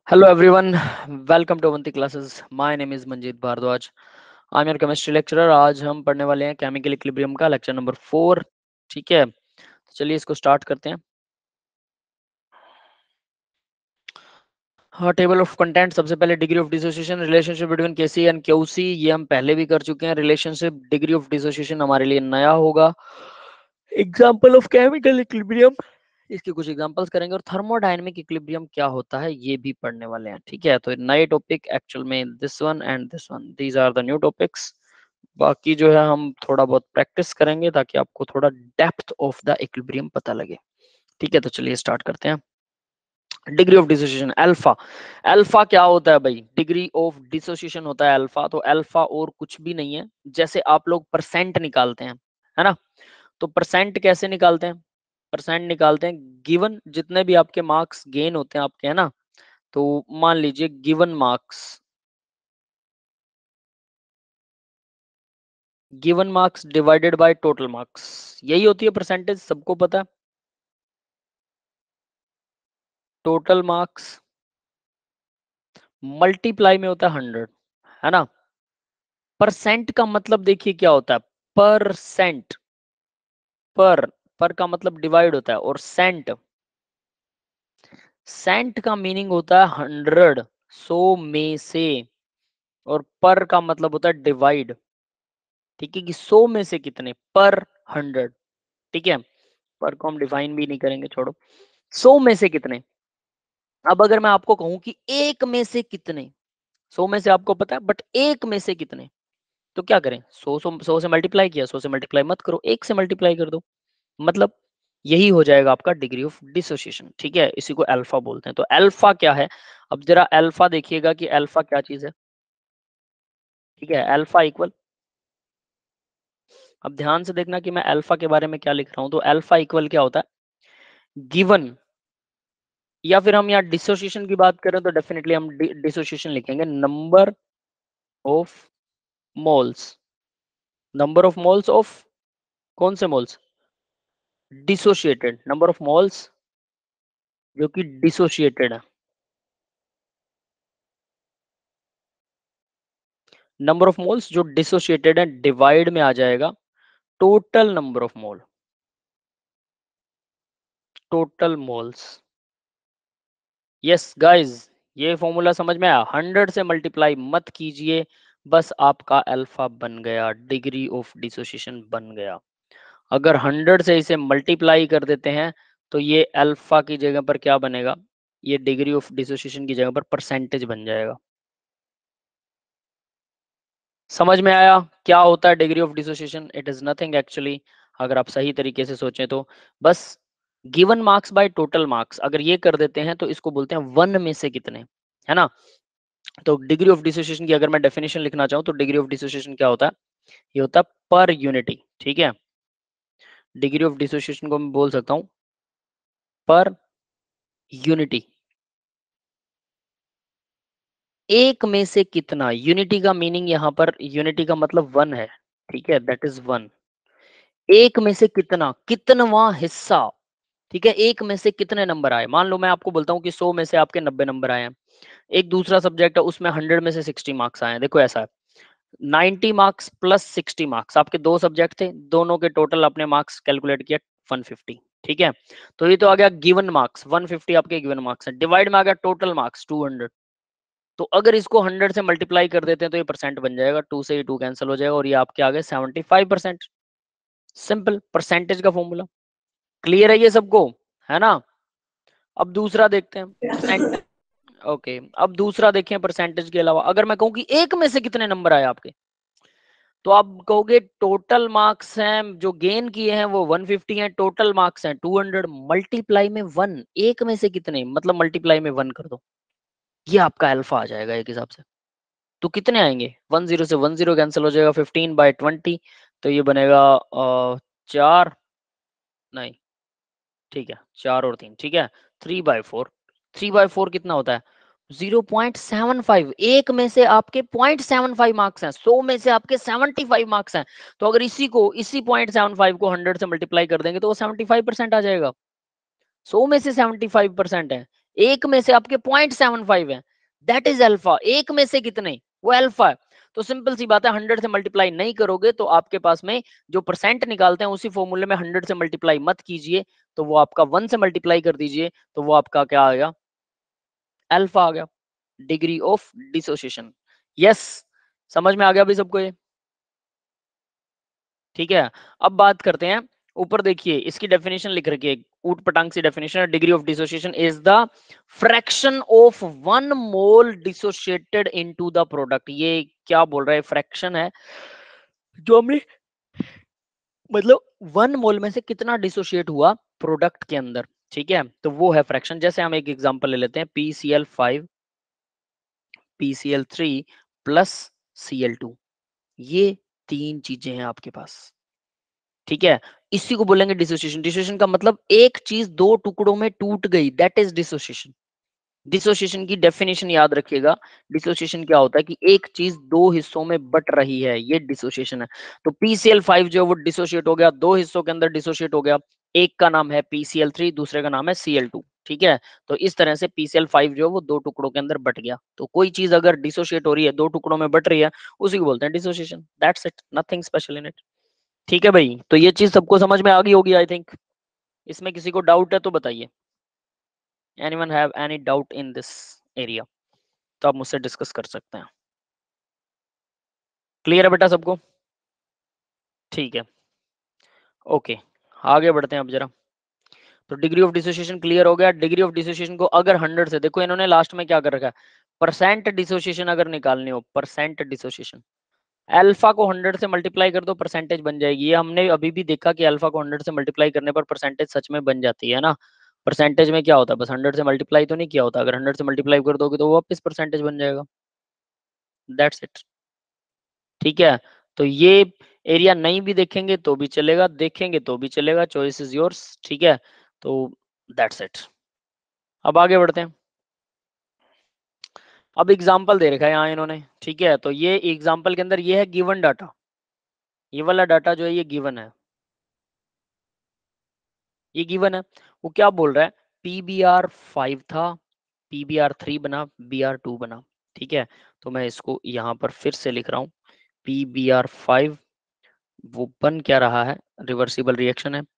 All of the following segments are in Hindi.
Hello everyone, welcome to Avanti classes. My name is Manjeet Bhardwaj. I'm your chemistry lecturer. आज हम पढ़ने वाले हैं केमिकल इक्विलिब्रियम का लेक्चर नंबर 4। ठीक है, तो चलिए इसको स्टार्ट करते हैं। हाँ, टेबल ऑफ कंटेंट। सबसे पहले degree of dissociation, relationship between KC and QC, ये हम पहले भी कर चुके हैं। रिलेशनशिप डिग्री ऑफ डिसोसिएशन हमारे लिए नया होगा। एग्जाम्पल ऑफ केमिकल इक्विलिब्रियम, इसके कुछ एग्जांपल्स करेंगे, और थर्मोडायनेमिक इक्विलिब्रियम क्या होता है ये भी पढ़ने वाले हैं। ठीक है, तो नए टॉपिक एक्चुअल में this one and this one, these are the new topics. बाकी जो है हम थोड़ा बहुत प्रैक्टिस करेंगे ताकि आपको थोड़ा डेप्थ ऑफ द इक्विलिब्रियम पता लगे। ठीक है, तो चलिए स्टार्ट करते हैं। Degree of dissociation alpha. Alpha क्या होता है भाई? डिग्री ऑफ डिसोसिएशन होता है अल्फा। तो अल्फा और कुछ भी नहीं है, जैसे आप लोग परसेंट निकालते हैं, है ना? तो परसेंट कैसे निकालते हैं? परसेंट निकालते हैं गिवन जितने भी आपके मार्क्स गेन होते हैं आपके, है ना? तो मान लीजिए given marks divided by total marks, यही होती है परसेंटेज, सबको पता है। टोटल मार्क्स मल्टीप्लाई में होता है 100, है ना? परसेंट का मतलब देखिए क्या होता है, परसेंट। पर का मतलब डिवाइड होता है, और सेंट का मीनिंग होता है 100, 100 में से। और पर का मतलब होता है डिवाइड। ठीक है, कि 100 में से कितने, पर 100। ठीक है, पर को हम डिफाइन भी नहीं करेंगे, छोड़ो। 100 में से कितने। अब अगर मैं आपको कहूं कि एक में से कितने, 100 में से आपको पता है, बट एक में से कितने, तो क्या करें? 100 से मल्टीप्लाई किया, 100 से मल्टीप्लाई मत करो, एक से मल्टीप्लाई कर दो। मतलब यही हो जाएगा आपका डिग्री ऑफ डिसोसिएशन। ठीक है, इसी को अल्फा बोलते हैं। तो अल्फा क्या है? अब जरा अल्फा देखिएगा कि अल्फा क्या चीज है। ठीक है, अल्फा इक्वल, अब ध्यान से देखना कि मैं अल्फा के बारे में क्या लिख रहा हूं। तो अल्फा इक्वल क्या होता है? गिवन, या फिर हम यहाँ डिसोसिएशन की बात करें तो डेफिनेटली हम डिसोसिएशन लिखेंगे, number of moles. Number of moles of, कौन से moles? Dissociated, number of moles जो कि डिसोशिएटेड है। नंबर ऑफ मोल्स जो डिसोशिएटेड है डिवाइड में आ जाएगा total number of mole, total moles. Yes guys, ये फॉर्मूला समझ में आया? 100 से मल्टीप्लाई मत कीजिए, बस आपका अल्फा बन गया, डिग्री ऑफ डिसोसिएशन बन गया। अगर 100 से इसे मल्टीप्लाई कर देते हैं तो ये अल्फा की जगह पर क्या बनेगा? ये डिग्री ऑफ डिसोसिएशन की जगह पर परसेंटेज बन जाएगा। समझ में आया क्या होता है degree of dissociation? It is nothing actually, अगर आप सही तरीके से सोचें तो बस given marks by total marks, अगर ये कर देते हैं तो इसको बोलते हैं वन में से कितने, है ना? तो डिग्री ऑफ डिसोसिएशन की अगर मैं डेफिनेशन लिखना चाहूँ तो डिग्री ऑफ डिसोसिएशन क्या होता है? ये होता है पर यूनिटी। ठीक है, डिग्री ऑफ डिसोसिएशन को मैं बोल सकता हूँ पर यूनिटी। एक में से कितना, यूनिटी का मीनिंग यहाँ पर, यूनिटी का मतलब वन है। ठीक है, दैट इज वन। एक में से कितना, कितनवा हिस्सा। ठीक है, एक में से कितने नंबर आए। मान लो मैं आपको बोलता हूँ कि 100 में से आपके 90 नंबर आए हैं। एक दूसरा सब्जेक्ट है उसमें 100 में से 60 मार्क्स आए हैं। देखो ऐसा है, 90 मार्क्स प्लस 60 मार्क्स, आपके दो सब्जेक्ट थे, दोनों के टोटल अपने मार्क्स कैलकुलेट किया 150। ठीक है, तो ये तो आ गया गिवन मार्क्स, 150 आपके गिवन मार्क्स है, डिवाइड में आ गया टोटल मार्क्स 200। तो अगर इसको 100 से मल्टीप्लाई कर देते हैं तो ये परसेंट बन जाएगा, 2 से ये 2 कैंसिल हो जाएगा, और ये आपके आ गए 75%। सिंपल परसेंटेज का फॉर्मूला। क्लियर है ये सबको, है ना? अब दूसरा देखते हैं परसेंट। ओके, अब दूसरा देखें, परसेंटेज के अलावा अगर मैं कहूं कि एक में से कितने नंबर आए आपके, तो आप कहोगे टोटल मार्क्स हैं जो गेन किए हैं वो 150 हैं, टोटल मार्क्स हैं 200, मल्टीप्लाई में वन, एक में से कितने मतलब मल्टीप्लाई में वन कर दो, ये आपका अल्फा आ जाएगा एक हिसाब से। तो कितने आएंगे? 10 से 10 कैंसिल हो जाएगा, 15/20, तो ये बनेगा 4, नहीं, ठीक है, 4 और 3, ठीक है, 3/4। 3/4 कितना होता है? 0.75। एक में से आपके 0.75 मार्क्स हैं, 100 में से आपके 75 मार्क्स हैं। तो अगर इसी 0.75 को 100 से मल्टीप्लाई कर देंगे तो वो 75% आ जाएगा। 100 में से 75% है, एक में से आपके 0.75 है, दैट इज अल्फा। एक में से कितने, वो अल्फा है। तो सिंपल सी बात है, 100 से मल्टीप्लाई नहीं करोगे तो आपके पास में जो परसेंट निकालते हैं उसी फॉर्मूले में 100 से मल्टीप्लाई मत कीजिए, तो वो आपका 1 से मल्टीप्लाई कर दीजिए, तो वो आपका क्या आ गया, अल्फा आ गया, डिग्री ऑफ डिसोसिएशन। यस, समझ में आ गया अभी सबको ये? ठीक है, अब बात करते हैं, ऊपर देखिए इसकी डेफिनेशन लिख रखी है, ऊट पटांग सी डेफिनेशन है, degree of dissociation is the fraction of 1 mole dissociated into the product. ये क्या बोल रहा है, फ्रैक्शन है जो हमने, मतलब 1 मोल में से कितना डिसोशिएट हुआ प्रोडक्ट के अंदर, ठीक है, तो वो है फ्रैक्शन। जैसे हम एक एग्जांपल ले लेते हैं, PCl5 PCl3 प्लस Cl2, ये 3 चीजें हैं आपके पास, ठीक है, इसी को बोलेंगे डिसोसिएशन। डिसोसिएशन का मतलब एक चीज दो टुकड़ों में टूट गई, दैट इज डिसोसिएशन। डिसोसिएशन की डेफिनेशन याद रखिएगा, डिसोसिएशन क्या होता है कि एक चीज दो हिस्सों में बट रही है, ये डिसोसिएशन है। तो PCl5 जो है वो डिसोशिएट हो गया, दो हिस्सों के अंदर डिसोशिएट हो गया, एक का नाम है PCl3, दूसरे का नाम है Cl2, ठीक है। तो इस तरह से PCl5 जो है वो दो टुकड़ों के अंदर बट गया। तो कोई चीज अगर डिसोशिएट हो रही है, दो टुकड़ों में बट रही है, उसी को बोलते हैं dissociation, that's it, nothing special in it. ठीक है भाई, तो ये चीज सबको समझ में आ गई होगी आई थिंक। इसमें किसी को डाउट है तो बताइए, anyone have any doubt in this area, तो आप मुझसे डिस्कस कर सकते हैं। क्लियर है बेटा सबको? ठीक है, ओके, आगे बढ़ते हैं अब जरा। तो डिग्री ऑफ डिसोसिएशन क्लियर हो गया। डिग्री ऑफ डिसोसिएशन को अगर 100 से, देखो इन्होंने लास्ट में क्या कर रखा है, परसेंट डिसोसिएशन अगर निकालनी हो, परसेंट डिसोसिएशन, अल्फा को 100 से मल्टीप्लाई कर दो, परसेंटेज बन जाएगी। ये हमने अभी भी देखा कि अल्फा को 100 से मल्टीप्लाई करने पर परसेंटेज सच में बन जाती है ना। परसेंटेज में क्या होता है, बस 100 से मल्टीप्लाई तो नहीं किया होता, अगर 100 से मल्टीप्लाई कर दोगे तो वो वापस परसेंटेज बन जाएगा, दैट्स इट। ठीक है, तो ये एरिया नहीं भी देखेंगे तो भी चलेगा, देखेंगे तो भी चलेगा, चॉइस इज योर्स, ठीक है। तो दैट्स इट, अब आगे बढ़ते हैं। अब एग्जाम्पल दे रखा है यहाँ इन्होंने, ठीक है, तो ये एग्जाम्पल के अंदर ये है गिवन डाटा, ये वाला डाटा जो है ये गिवन है, ये गिवन है। वो क्या बोल रहा है, PBr5 था, PBr3 बना, Br2 बना, ठीक है। तो मैं इसको यहाँ पर फिर से लिख रहा हूँ, PBr5 वो बन क्या रहा है, रिवर्सिबल रिएक्शन है,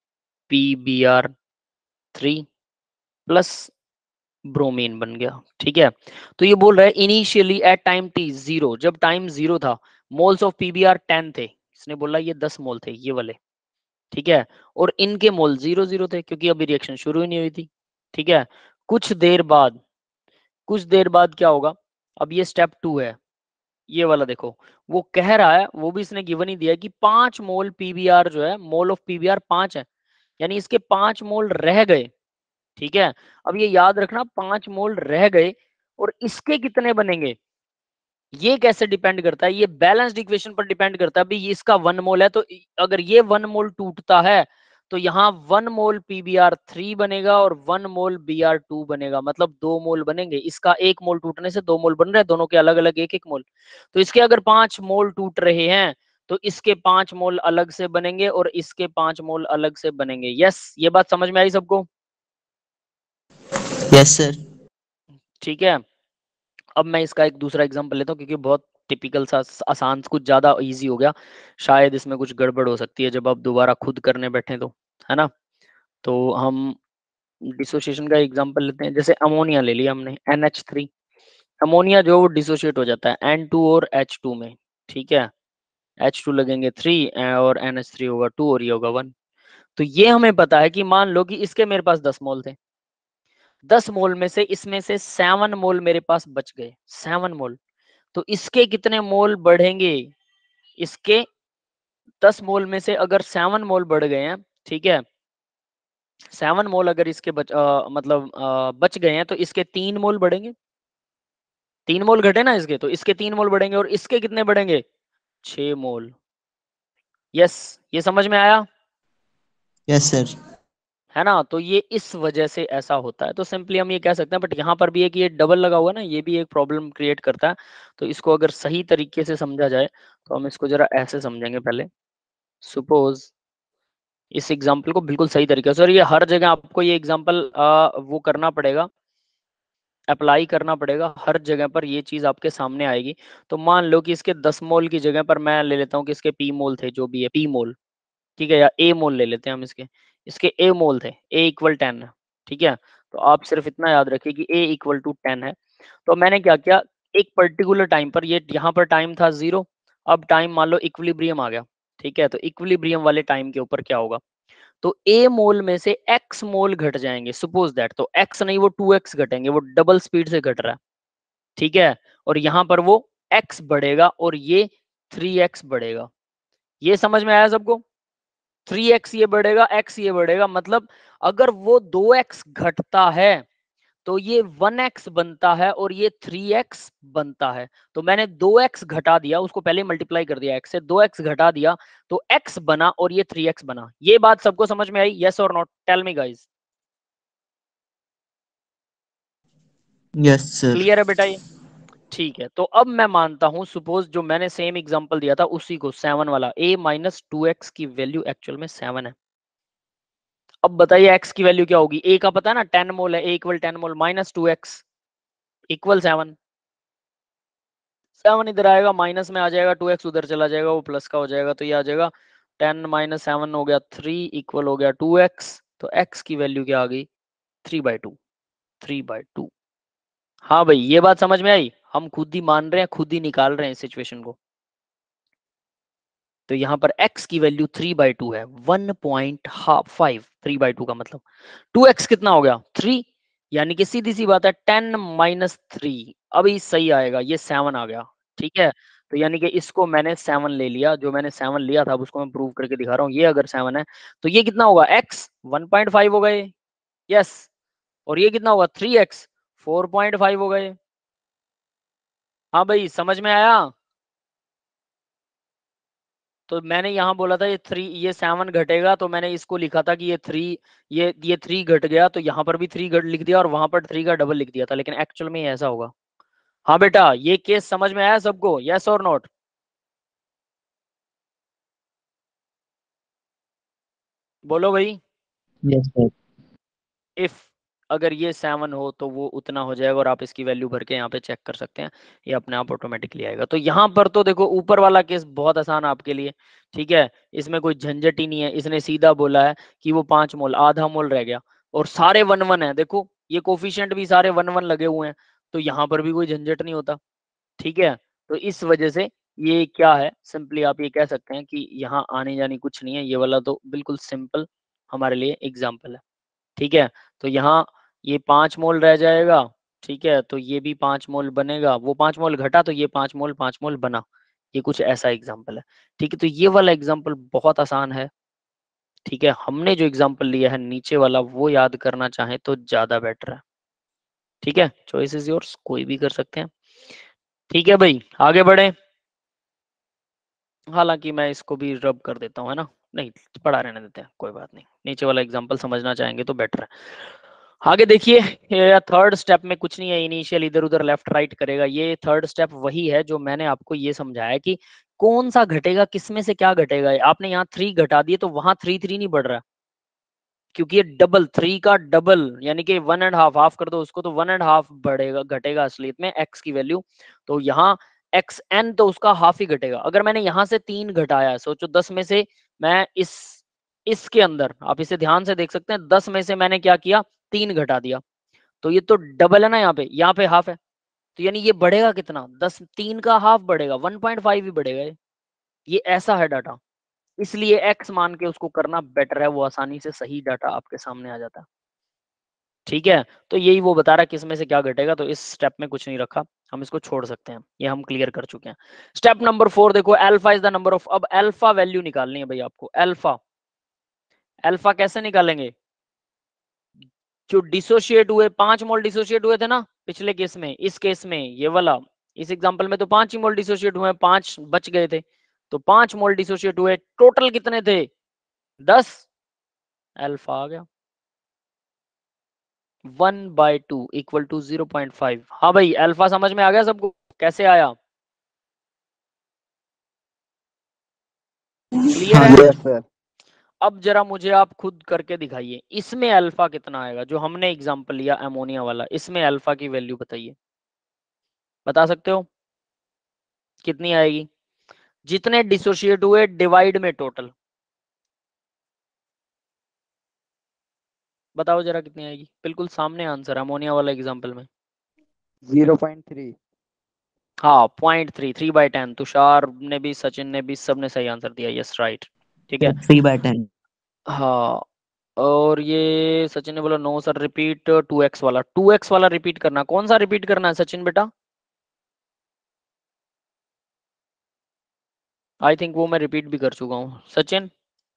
PBr3 प्लस ब्रोमीन बन गया, ठीक है। तो ये बोल रहा है इनिशियली एट टाइम t 0, जब टाइम 0 था, मोल्स ऑफ PBr 10 थे, इसने बोला ये 10 मोल थे ये वाले, ठीक है, और इनके मोल 0 थे क्योंकि अभी रिएक्शन शुरू ही नहीं हुई थी, ठीक है। कुछ देर बाद, कुछ देर बाद क्या होगा, अब ये स्टेप 2 है, ये वाला देखो, वो कह रहा है, वो भी इसने गिवन ही दिया है कि 5 मोल PBr जो है, मोल ऑफ PBr 5 है, यानी इसके 5 मोल रह गए, ठीक है। अब ये याद रखना 5 मोल रह गए, और इसके कितने बनेंगे, ये कैसे डिपेंड करता है, ये बैलेंस्ड इक्वेशन पर डिपेंड करता है। अभी इसका 1 मोल है, तो अगर ये 1 मोल टूटता है तो यहाँ 1 मोल PBr3 बनेगा और 1 मोल Br2 बनेगा, मतलब 2 मोल बनेंगे। इसका 1 मोल टूटने से 2 मोल बन रहे हैं, दोनों के अलग अलग 1 1 मोल। तो इसके अगर 5 मोल टूट रहे हैं तो इसके 5 मोल अलग से बनेंगे और इसके 5 मोल अलग से बनेंगे। यस, ये बात समझ में आई सबको? Yes sir. ठीक है, अब मैं इसका एक दूसरा एग्जांपल लेता हूँ क्योंकि बहुत टिपिकल सा, आसान, कुछ ज्यादा इजी हो गया, शायद इसमें कुछ गड़बड़ हो सकती है जब आप दोबारा खुद करने बैठे तो, है ना। तो हम डिसोसिएशन का एग्जांपल लेते हैं, जैसे अमोनिया ले लिया हमने, NH3, अमोनिया जो वो डिसोशिएट हो जाता है N2 और H2 में, ठीक है। H2 लगेंगे 3 और NH3 होगा 2 और ये होगा 1। तो ये हमें पता है कि मान लो कि इसके मेरे पास 10 मोल थे, 10 मोल में से इसमें से 7 मोल मेरे पास बच गए, 7 मोल। तो इसके कितने मोल बढ़ेंगे, इसके 10 मोल में से अगर 7 मोल बढ़ गए हैं, ठीक है, 7 मोल अगर इसके मतलब बच गए हैं तो इसके 3 मोल बढ़ेंगे, 3 मोल घटे ना इसके, तो इसके 3 मोल बढ़ेंगे और इसके कितने बढ़ेंगे, 6 मोल। यस, ये समझ में आया? Yes sir. है ना, तो ये इस वजह से ऐसा होता है। तो सिंपली हम ये कह सकते हैं, बट यहाँ पर भी है कि ये डबल लगा हुआ है ना, ये भी एक प्रॉब्लम क्रिएट करता है। तो इसको अगर सही तरीके से समझा जाए तो हम इसको जरा ऐसे समझेंगे पहले। सपोज इस एग्जाम्पल को बिल्कुल सही तरीके से, और ये हर जगह आपको ये एग्जाम्पल वो करना पड़ेगा, अप्लाई करना पड़ेगा हर जगह पर, ये चीज आपके सामने आएगी। तो मान लो कि इसके 10 मोल की जगह पर मैं ले लेता हूँ कि इसके पी मोल थे, जो भी है पी मोल, ठीक है, या ए मोल ले लेते हैं हम इसके, इसके ए मोल थे, ए इक्वल 10 है, ठीक है। तो आप सिर्फ इतना याद रखिए कि ए इक्वल टू 10 है। तो मैंने क्या किया, एक पर्टिकुलर टाइम पर, ये यहाँ पर टाइम था 0, अब टाइम मान लो इक्विलिब्रियम आ गया, ठीक है। तो इक्विलिब्रियम वाले टाइम के ऊपर क्या होगा, तो ए मोल में से एक्स मोल घट जाएंगे, सपोज दैट, तो एक्स नहीं वो 2x घटेंगे, वो डबल स्पीड से घट रहा है, ठीक है। और यहाँ पर वो x बढ़ेगा और ये 3x बढ़ेगा। ये समझ में आया सबको? 3x ये बढ़ेगा, x ये बढ़ेगा, मतलब अगर वो 2x घटता है तो ये 1x बनता है और ये 3x बनता है। तो मैंने 2x घटा दिया, उसको पहले मल्टीप्लाई कर दिया x से, 2x घटा दिया तो x बना और ये 3x बना। ये बात सबको समझ में आई? यस और not? Tell me guys. Yes sir. Clear है बेटा ये? ठीक है। तो अब मैं मानता हूं, सपोज जो मैंने सेम एग्जांपल दिया था उसी को, 7 वाला, a माइनस 2x की वैल्यू एक्चुअल में 7 है। अब बताइए x की वैल्यू क्या होगी? a का पता है ना, 10 मोल है, a equal 10 mole, minus 2x equal 7। 7 इधर आएगा, माइनस में आ जाएगा, 2x उधर चला जाएगा, वो प्लस का हो जाएगा, तो ये आ जाएगा 10 माइनस 7 हो गया 3 इक्वल हो गया 2x। तो x की वैल्यू क्या आ गई? 3/2। 3/2। हाँ भाई, ये बात समझ में आई? हम खुद ही मान रहे हैं, खुद ही निकाल रहे हैं सिचुएशन को। तो यहाँ पर x की वैल्यू 3/2 है, 1.5। 3/2 का मतलब 2x कितना हो गया? 3। यानी कि सीधी सी बात है, 10 माइनस 3, अभी सही आएगा, ये 7 आ गया, ठीक है। तो यानी कि इसको मैंने 7 ले लिया, जो मैंने 7 लिया था अब उसको मैं प्रूव करके दिखा रहा हूँ। ये अगर 7 है तो ये कितना होगा? x 1.5 हो गए, यस। और ये कितना होगा? 3x 4.5 हो गए। हाँ भाई, समझ में आया? तो मैंने यहाँ बोला था ये 7 घटेगा, तो मैंने इसको लिखा था कि ये 3, ये 3 घट गया, तो यहाँ पर भी 3 घट लिख दिया और वहां पर 3 का डबल लिख दिया था, लेकिन एक्चुअल में ये ऐसा होगा। हाँ बेटा, ये केस समझ में आया सबको? यस और नॉट? बोलो भाई। Yes sir. इफ अगर ये 7 हो तो वो उतना हो जाएगा, और आप इसकी वैल्यू भर के यहाँ पे चेक कर सकते हैं, ये अपने आप ऑटोमेटिकली आएगा। तो यहाँ पर तो देखो, ऊपर वाला केस बहुत आसान आपके लिए, ठीक है, इसमें कोई झंझट ही नहीं है। इसने सीधा बोला है कि वो 5 मोल, आधा मोल रह गया, और सारे 1 1 है, देखो ये कोफिशिएंट भी सारे 1 1 लगे हुए हैं, तो यहाँ पर भी कोई झंझट नहीं होता, ठीक है। तो इस वजह से ये क्या है, सिंपली आप ये कह सकते हैं कि यहाँ आने जाने कुछ नहीं है, ये वाला तो बिल्कुल सिंपल हमारे लिए एग्जाम्पल है, ठीक है। तो यहाँ ये 5 मोल रह जाएगा, ठीक है, तो ये भी 5 मोल बनेगा, वो 5 मोल घटा तो ये 5 मोल बना। ये कुछ ऐसा एग्जाम्पल है, ठीक है। तो ये वाला एग्जाम्पल बहुत आसान है, ठीक है। हमने जो एग्जाम्पल लिया है नीचे वाला, वो याद करना चाहे तो ज्यादा बेटर है, ठीक है। चॉइस इज योर्स, कोई भी कर सकते हैं, ठीक है भाई, आगे बढ़े। हालांकि मैं इसको भी रब कर देता हूँ, है ना? नहीं, पढ़ा रहने देते हैं, कोई बात नहीं, नीचे वाला एग्जाम्पल समझना चाहेंगे तो बेटर है। आगे देखिए, थर्ड स्टेप में कुछ नहीं है, इनिशियल इधर उधर लेफ्ट राइट करेगा। ये थर्ड स्टेप वही है जो मैंने आपको ये समझाया कि कौन सा घटेगा, किसमें से क्या घटेगा। आपने यहाँ 3 घटा दिए तो वहां 3 नहीं बढ़ रहा, क्योंकि ये डबल, 3 का डबल, यानी कि 1.5, हाफ कर दो उसको तो 1.5 बढ़ेगा, घटेगा असलियत में x की वैल्यू। तो यहाँ xn तो उसका हाफ ही घटेगा। अगर मैंने यहाँ से 3 घटाया, सोचो 10 में से मैं इसके अंदर, आप इसे ध्यान से देख सकते हैं, 10 में से मैंने क्या किया, 3 घटा दिया, तो ये तो डबल है ना, यहाँ पे हाफ है, तो यानी ये बढ़ेगा कितना? 10, 3 का हाफ बढ़ेगा, 1.5 ही बढ़ेगा ये ऐसा है डाटा। इसलिए x मान के उसको करना बेटर है, वो आसानी से सही डाटा आपके सामने आ जाता है, ठीक है। तो यही वो बता रहा है किस में से क्या घटेगा, तो इस स्टेप में कुछ नहीं रखा, हम इसको छोड़ सकते हैं, ये हम क्लियर कर चुके हैं। स्टेप नंबर 4 देखो, alpha is the number of, अब अल्फा वैल्यू निकालनी है भाई आपको। अल्फा, अल्फा कैसे निकालेंगे? जो डिसोशिएट हुए, 5 मोल डिसोशिएट हुए थे ना पिछले केस में, इस केस में ये वाला, इस एग्जांपल में तो 5 ही मोल डिसोशिएट हुए, 5 बच गए थे, तो 5 मोल डिसोशिएट हुए, टोटल कितने थे? 10। अल्फा आ गया 1/2 इक्वल टू 0.5। हाँ भाई, अल्फा समझ में आ गया सबको? कैसे आया? क्लियर हाँ है? जी। Yes sir. अब जरा मुझे आप खुद करके दिखाइए, इसमें अल्फा कितना आएगा, जो हमने एग्जांपल लिया अमोनिया वाला, इसमें अल्फा की वैल्यू बताइए, बता सकते हो कितनी आएगी? जितने डिसोशिएट हुए डिवाइड में टोटल, बताओ जरा कितनी आएगी? बिल्कुल सामने आंसर अमोनिया वाला एग्जांपल में। 0.3। हाँ 0.3, 3/10। तुषार ने भी, सचिन ने भी, सबने सही आंसर दिया, यस राइट। ठीक है 3/10। हाँ। और ये सचिन ने बोला नो सर रिपीट 2x वाला, 2x वाला रिपीट करना, कौन सा रिपीट करना है सचिन बेटा? आई थिंक वो मैं रिपीट भी कर चुका हूँ सचिन।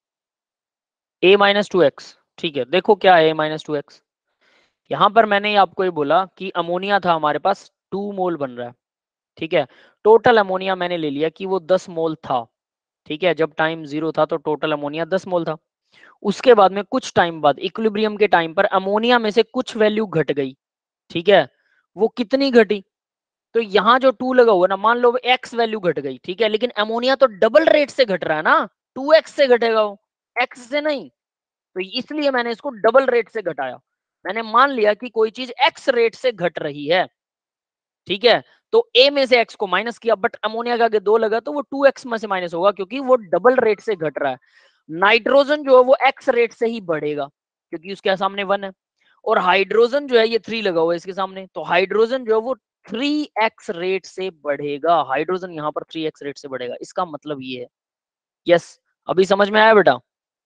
a-2x, ठीक है। देखो क्या है a-2x, यहां पर मैंने आपको ये बोला कि अमोनिया था हमारे पास 2 मोल बन रहा है, ठीक है। टोटल अमोनिया मैंने ले लिया कि वो 10 मोल था, ठीक है। जब टाइम 0 था तो टोटल अमोनिया 10 मोल था। उसके बाद में कुछ टाइम बाद इक्विलिब्रियम के टाइम पर अमोनिया में से कुछ वैल्यू घट गई, ठीक है। वो कितनी घटी? तो यहाँ जो 2 लगा हुआ ना, मान लो एक्स वैल्यू घट गई, ठीक है, लेकिन अमोनिया तो डबल रेट से घट रहा है ना, 2x से घटेगा वो, एक्स से नहीं। तो इसलिए मैंने इसको डबल रेट से घटाया। मैंने मान लिया कि कोई चीज एक्स रेट से घट रही है, ठीक है। तो ए में से एक्स को माइनस किया, बट अमोनिया का आगे 2 लगा तो वो 2x में से माइनस होगा, क्योंकि वो डबल रेट से घट रहा है। नाइट्रोजन जो है वो एक्स रेट से ही बढ़ेगा, क्योंकि उसके सामने 1 है। और हाइड्रोजन जो है ये 3 लगा हुआ है इसके सामने, तो हाइड्रोजन जो है वो 3x रेट से बढ़ेगा। हाइड्रोजन यहाँ पर 3x रेट से बढ़ेगा, इसका मतलब ये है। यस, अभी समझ में आया बेटा?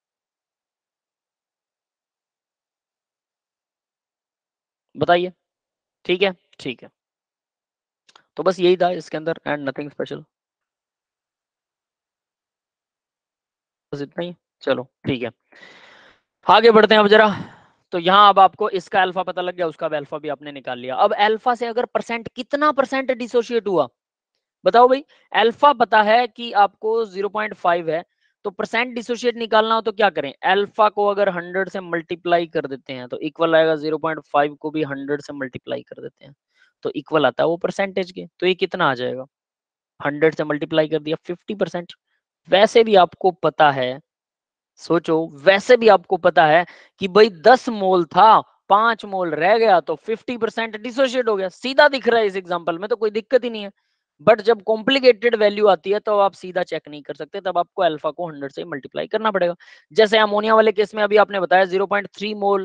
बताइए। ठीक है, ठीक है। तो बस यही था इसके अंदर एंड नथिंग स्पेशल, बस इतना ही। चलो ठीक है, आगे बढ़ते हैं अब जरा। तो यहाँ अब आपको इसका अल्फा पता लग गया, उसका भी अल्फा भी आपने निकाल लिया। अब अल्फा से अगर परसेंट, कितना परसेंट डिसोशिएट हुआ बताओ भाई। अल्फा पता है कि आपको 0.5 है, तो परसेंट डिसोशिएट निकालना हो तो क्या करें? अल्फा को अगर 100 से मल्टीप्लाई कर देते हैं तो इक्वल आएगा, 0.5 को भी 100 से मल्टीप्लाई कर देते हैं तो इक्वल आता है वो परसेंटेज के। तो ये कितना आ जाएगा? 100 से मल्टीप्लाई कर दिया, 50%। वैसे भी आपको पता है, सोचो, वैसे भी आपको पता है कि भाई 10 मोल था, 5 मोल रह गया, तो 50% डिसोशिएट हो गया। सीधा दिख रहा है इस एग्जांपल में, तो कोई दिक्कत ही नहीं है। बट जब कॉम्प्लिकेटेड वैल्यू आती है तो आप सीधा चेक नहीं कर सकते, तब आपको अल्फा को 100 से मल्टीप्लाई करना पड़ेगा। जैसे अमोनिया वाले केस में अभी आपने बताया 0.3 मोल,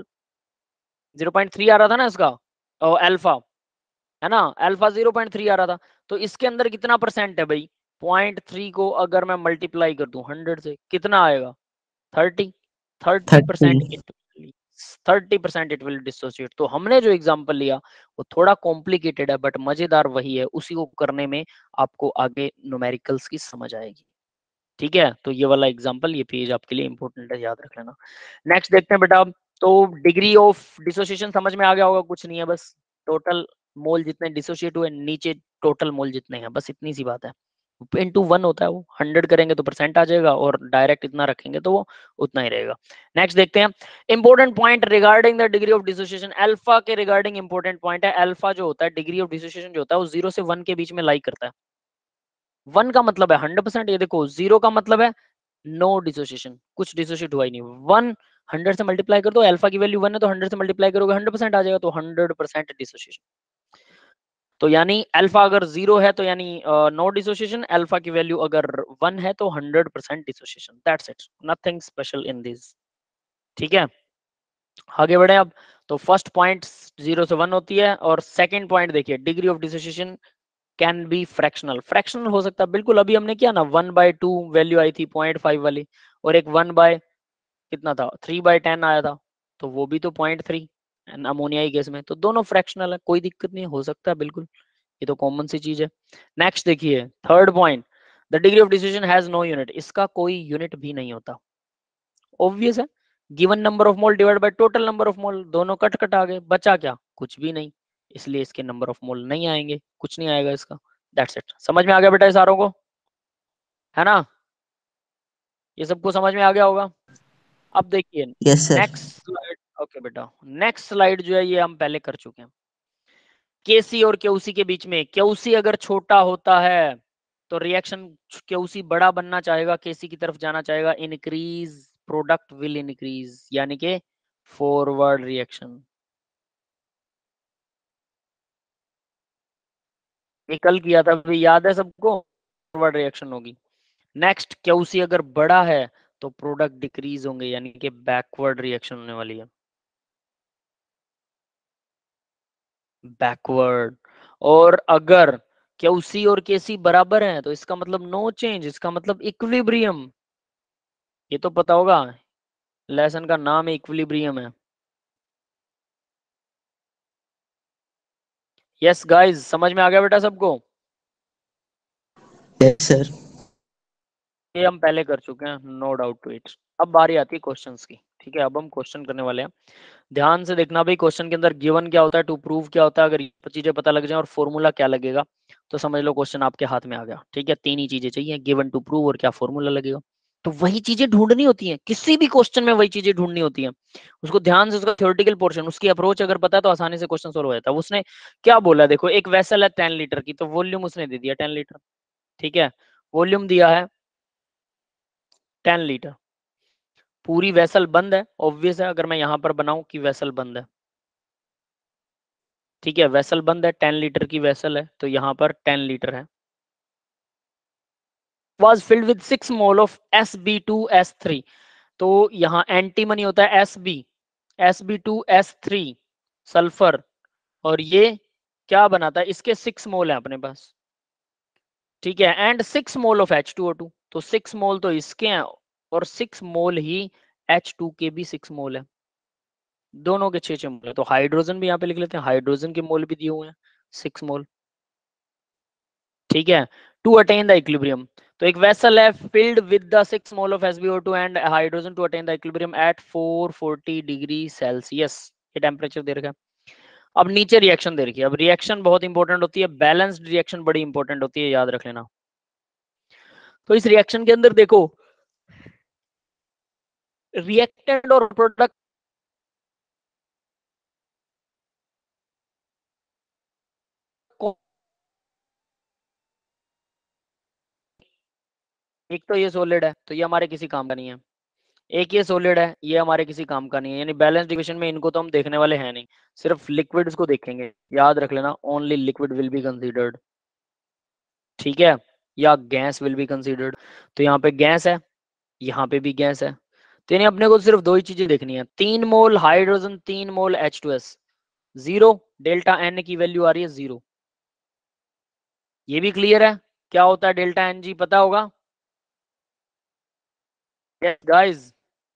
0.3 आ रहा था ना इसका और अल्फा, है ना, अल्फा 0.3 आ रहा था। तो इसके अंदर कितना परसेंट है भाई? 0.3 को अगर मैं मल्टीप्लाई कर दूं 100 से, कितना आएगा? 30। 30% 30। It 30% it will dissociate. तो हमने जो एग्जांपल लिया वो थोड़ा कॉम्प्लिकेटेड है, बट मजेदार वही है, उसी को करने में आपको आगे न्यूमेरिकल्स की समझ आएगी। ठीक है, तो ये वाला एग्जांपल, ये पेज आपके लिए इंपॉर्टेंट है, याद रख लेना। नेक्स्ट देखते हैं बेटा। तो डिग्री ऑफ डिसोसिएशन समझ में आ गया होगा, कुछ नहीं है, बस टोटल मोल जितने डिसोसिएट हुए, नीचे टोटल मोल जितने हैं, बस इतनी सी बात है। इंटू 1 होता है वो, 100 करेंगे तो परसेंट आ जाएगा, और डायरेक्ट इतना रखेंगे तो वो उतना ही रहेगा। नेक्स्ट देखते हैं, important point regarding the degree of dissociation. Alpha के रिगार्डिंग इंपॉर्टेंट पॉइंट है, अल्फा जो होता है डिग्री ऑफ डिसोसिएशन जो होता है वो 0 से 1 के बीच में लाई करता है। 1 का मतलब है 100%, ये देखो 0 का मतलब है नो डिसोसिएशन, कुछ डिसोसिएट हुआ ही नहीं। 1 100 से मल्टीप्लाई कर दो, अल्फा की वैल्यू 1 है तो 100 से मल्टीप्लाई करोगे 100% आ जाएगा, तो 100% डिसोसिएशन। तो यानी अल्फा अगर 0 है तो यानी नो डिसोसिएशन, अल्फा की वैल्यू अगर 1 है तो 100% dissociation. That's it, nothing special in this. ठीक है, आगे बढ़े अब। तो फर्स्ट पॉइंट 0 से 1 होती है, और सेकंड पॉइंट देखिए, degree of dissociation can be fractional. Fractional हो सकता है बिल्कुल, अभी हमने किया ना 1/2 वैल्यू आई थी 0.5 वाली, और एक 1 बाय कितना था 3/10 आया था, तो वो भी तो 0.3 अमोनियाई गैस में, तो दोनों फ्रैक्शनल है, कोई दिक्कत नहीं, हो सकता है बिल्कुल, ये तो कॉमन सी चीज है। नेक्स्ट देखिए, third point, the degree of dissociation has no unit. इसका कोई यूनिट भी नहीं होता, ऑब्वियस है। Given number of mole divide by total number of mole, दोनों कट कट आ गए, बचा क्या? कुछ भी नहीं, इसलिए इसके नंबर ऑफ मोल नहीं आएंगे, कुछ नहीं आएगा इसका। दैट्स इट, समझ में आ गया बेटा सारों को, है ना? ये सबको समझ में आ गया होगा। अब देखिए yes sir. Next slide. Okay बेटा, नेक्स्ट स्लाइड जो है ये हम पहले कर चुके हैं। केसी और क्यूसी के बीच में, क्यूसी अगर छोटा होता है तो रिएक्शन क्यूसी बड़ा बनना चाहेगा, केसी की तरफ जाना चाहेगा, इंक्रीज प्रोडक्ट विल इंक्रीज, यानी कि फॉरवर्ड रिएक्शन। ये कल किया था, अभी याद है सबको, फॉरवर्ड रिएक्शन होगी। नेक्स्ट, क्यूसी अगर बड़ा है तो प्रोडक्ट डिक्रीज होंगे, यानी कि बैकवर्ड रिएक्शन होने वाली है, बैकवर्ड। और अगर क्यूसी और केसी बराबर हैं तो इसका मतलब नो चेंज, इसका मतलब इक्विलिब्रियम। ये तो पता होगा, लेसन का नाम इक्विलिब्रियम है। यस गाइस, समझ में आ गया बेटा सबको? Yes sir. ये हम पहले कर चुके हैं, नो डाउट टू इट। अब बारी आती है क्वेश्चंस की, ठीक है? अब हम क्वेश्चन करने वाले हैं। ध्यान से देखना भाई, क्वेश्चन के अंदर गिवन क्या होता है, टू प्रूव क्या होता है। अगर ये चीजें पता लग जाए और फॉर्मूला क्या लगेगा तो समझ लो क्वेश्चन आपके हाथ में आ गया, ठीक है? तीन ही चीजें चाहिए, गिवन, टू प्रूव और क्या फॉर्मूला लगेगा। तो वही चीजें ढूंढनी होती हैं, किसी भी क्वेश्चन में वही चीजें ढूंढनी होती हैं। उसको ध्यान से, उसका थ्योरेटिकल पोर्शन, उसकी अप्रोच अगर पता है तो आसानी से क्वेश्चन सोल्व हो जाता है। उसने क्या बोला, देखो एक वेसल है 10 लीटर की, तो वॉल्यूम उसने दे दिया 10 लीटर, ठीक है? वॉल्यूम दिया है 10 लीटर। पूरी वेसल बंद है, ऑब्वियस है, अगर मैं यहां पर बनाऊं कि वेसल बंद है, ठीक है? वेसल बंद है, 10 लीटर की वेसल है, तो यहाँ पर 10 लीटर है। was filled with 6 mole of Sb2S3, तो यहाँ एंटीमनी होता है Sb2S3 सल्फर, और ये क्या बनाता है, इसके 6 मोल है अपने पास, ठीक है? एंड 6 मोल ऑफ H2O2, तो 6 मोल तो इसके हैं और 6 मोल ही H2 के भी 6 मोल है, दोनों के 6 मोल है। तो हाइड्रोजन भी यहाँ पे लिख लेते हैं, हाइड्रोजन के मोल भी दिए हुए हैं 6 मोल, ठीक है? टू अटेन द इक्विलिब्रियम, तो एक वेसल है filled with the 6 mole of SbO2 and hydrogen to attain the equilibrium at 440 degree Celsius, ये टेम्परेचर दे रखा है। अब नीचे रिएक्शन दे रखी है। अब रिएक्शन बहुत इंपॉर्टेंट होती है, बैलेंस्ड रिएक्शन बड़ी इंपॉर्टेंट होती है, याद रख लेना। तो इस रिएक्शन के अंदर देखो, रिएक्टेंट और प्रोडक्ट एक तो ये सॉलिड है, तो ये हमारे किसी काम का नहीं है। एक ये सॉलिड है, ये हमारे किसी काम का नहीं है, यानी बैलेंस इक्वेशन में इनको तो हम देखने वाले हैं नहीं, सिर्फ लिक्विड्स को देखेंगे। याद रख लेना, only liquid will be considered, ठीक है? या गैस विल बी कंसीडर्ड। तो यहाँ पे गैस है, यहाँ पे भी गैस है, तो यानी अपने को सिर्फ दो ही चीजें देखनी है, 3 mole hydrogen, 3 mole H2S, zero, delta n की वैल्यू आ रही है 0। ये भी क्लियर है, क्या होता है डेल्टा एन जी, पता होगा? Yes guys,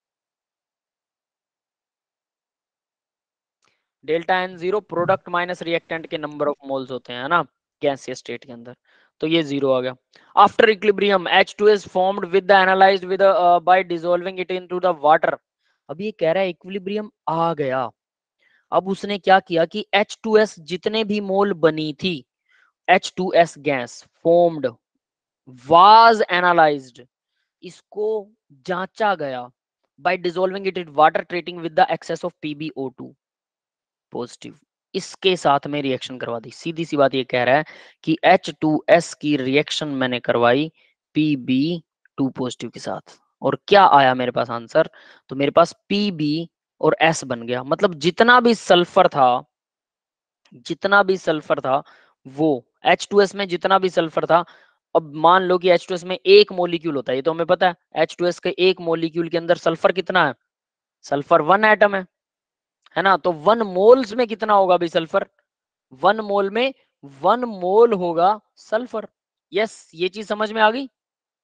delta n 0 product minus reactant के नंबर ऑफ मोल्स होते हैं, है ना, गैसीय स्टेट के अंदर। तो ये 0 आ गया। After equilibrium H2S formed with the analysed with by dissolving it into the water. अब ये कह रहा है इक्विलिब्रियम आ गया, अब उसने क्या किया कि H2S जितने भी मोल बनी थी, H2S gas formed, was analysed, इसको जांचा गया, by dissolving it in water treating with the excess of PbO2 positive, इसके साथ में रिएक्शन करवा दी। सीधी सी बात ये कह रहा है कि H2S की रिएक्शन मैंने करवाई Pb2 पॉजिटिव के साथ, और क्या आया मेरे पास आंसर, तो मेरे पास Pb और S बन गया। मतलब जितना भी सल्फर था, जितना भी सल्फर था वो H2S में, जितना भी सल्फर था, अब मान लो कि H2S में एक मोलिक्यूल होता है, ये तो हमें पता है, H2S के एक मोलिक्यूल के अंदर सल्फर कितना है, सल्फर 1 एटम है ना? तो 1 मोल्स में कितना होगा भाई सल्फर, 1 मोल में 1 मोल होगा सल्फर। यस, ये चीज समझ में आ गई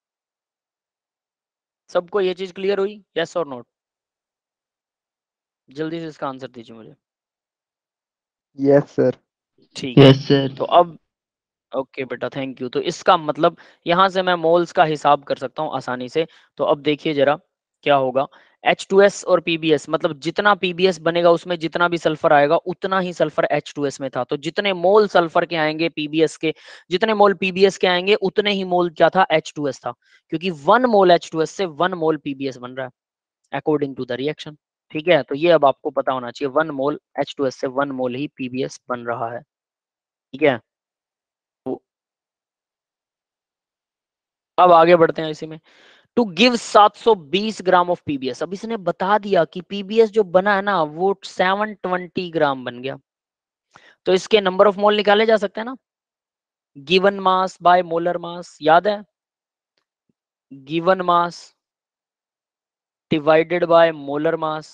सबको, ये चीज क्लियर हुई, यस और नोट? जल्दी से इसका आंसर दीजिए मुझे। Yes sir. ठीक है, यस सर। तो अब ओके बेटा, थैंक यू। तो इसका मतलब यहां से मैं मोल्स का हिसाब कर सकता हूं आसानी से। तो अब देखिए जरा क्या होगा, H2S और PbS, मतलब जितना PbS बनेगा उसमें जितना भी सल्फर आएगा उतना ही सल्फर H2S में था। तो जितने मोल सल्फर के आएंगे PbS के, जितने मोल PbS के आएंगे उतने ही मोल क्या था, H2S था, क्योंकि 1 मोल H2S से 1 मोल PbS बन रहा है अकॉर्डिंग टू द रिएक्शन। ठीक है, तो ये अब आपको पता होना चाहिए, 1 मोल H2S से 1 मोल ही PbS बन रहा है। ठीक है, तो अब आगे बढ़ते हैं इसी में। To give 720 gram of PBS. अब इसने बता दिया कि पीबीएस जो बना है ना वो 720 ग्राम बन गया, तो इसके नंबर ऑफ मोल निकाले जा सकते हैं ना, given mass by molar mass, याद है, given mass divided by molar mass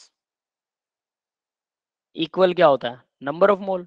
equal क्या होता है, नंबर ऑफ मोल।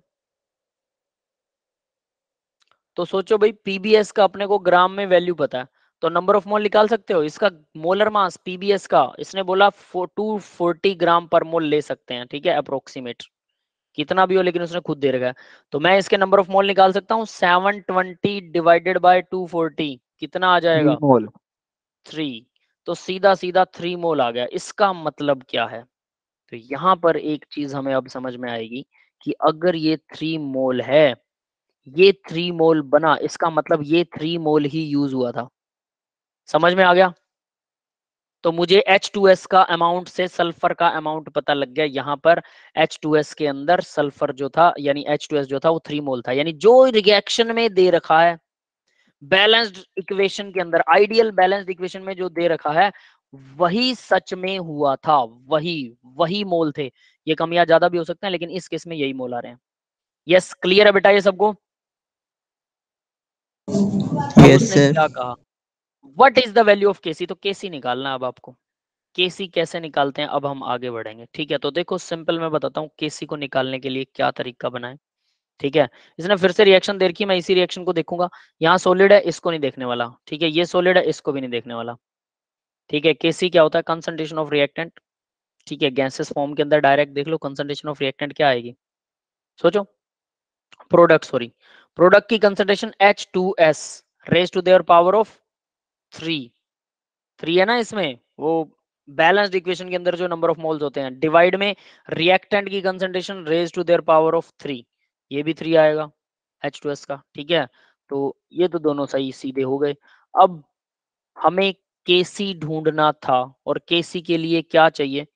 तो सोचो भाई पीबीएस का अपने को ग्राम में वैल्यू पता है, तो नंबर ऑफ मोल निकाल सकते हो। इसका मोलर मास पीबीएस का इसने बोला 240 ग्राम पर मोल ले सकते हैं, ठीक है, अप्रोक्सीमेट कितना भी हो, लेकिन उसने खुद दे रखा है। तो मैं इसके नंबर ऑफ मोल निकाल सकता हूँ, 720 डिवाइडेड बाय 240 कितना आ 3 जाएगा, मोल। 3। तो सीधा सीधा 3 मोल आ गया। इसका मतलब क्या है, तो यहाँ पर एक चीज हमें अब समझ में आएगी कि अगर ये 3 मोल है, ये 3 मोल बना, इसका मतलब ये 3 मोल ही यूज हुआ था। समझ में आ गया। तो मुझे H2S का अमाउंट से सल्फर का अमाउंट पता लग गया। यहाँ पर H2S के अंदर सल्फर जो था, यानी H2S जो था वो 3 मोल था, यानी जो रिएक्शन में दे रखा है बैलेंस्ड इक्वेशन के अंदर, आइडियल बैलेंस्ड इक्वेशन में जो दे रखा है वही सच में हुआ था, वही वही मोल थे। ये कम या ज्यादा भी हो सकते हैं, लेकिन इस केस में यही मोल आ रहे हैं। यस, क्लियर है बेटा ये सबको। अब Yes, उसने sir. क्या कहा, what is the value of KC, तो केसी निकालना अब आपको। केसी कैसे निकालते हैं अब हम आगे बढ़ेंगे, ठीक है। तो देखो सिंपल मैं बताता हूँ केसी को निकालने के लिए क्या तरीका बनाए, ठीक है। इसने फिर से रिएक्शन दे रखी है, मैं इसी रिएक्शन को देखूंगा। यहाँ सॉलिड है, इसको नहीं देखने वाला, ठीक है। ये सॉलिड है, इसको भी नहीं देखने वाला, ठीक है। केसी क्या होता है, कंसंट्रेशन ऑफ रिएक्टेंट, ठीक है। गैसेस फॉर्म के अंदर डायरेक्ट देख लो कंसंट्रेशन ऑफ रिएक्टेंट क्या आएगी, सोचो। प्रोडक्ट, सॉरी, प्रोडक्ट की concentration H2S raise to their power of 3, 3 है ना इसमें, वो बैलेंस्ड इक्वेशन के अंदर जो नंबर ऑफ मोल्स होते हैं, डिवाइड में रिएक्टेंट की concentration raise to their power of 3, ये भी 3 आएगा H2S का, ठीक है। तो ये तो दोनों सही सीधे हो गए। अब हमें केसी ढूंढना था, और केसी के लिए क्या चाहिए,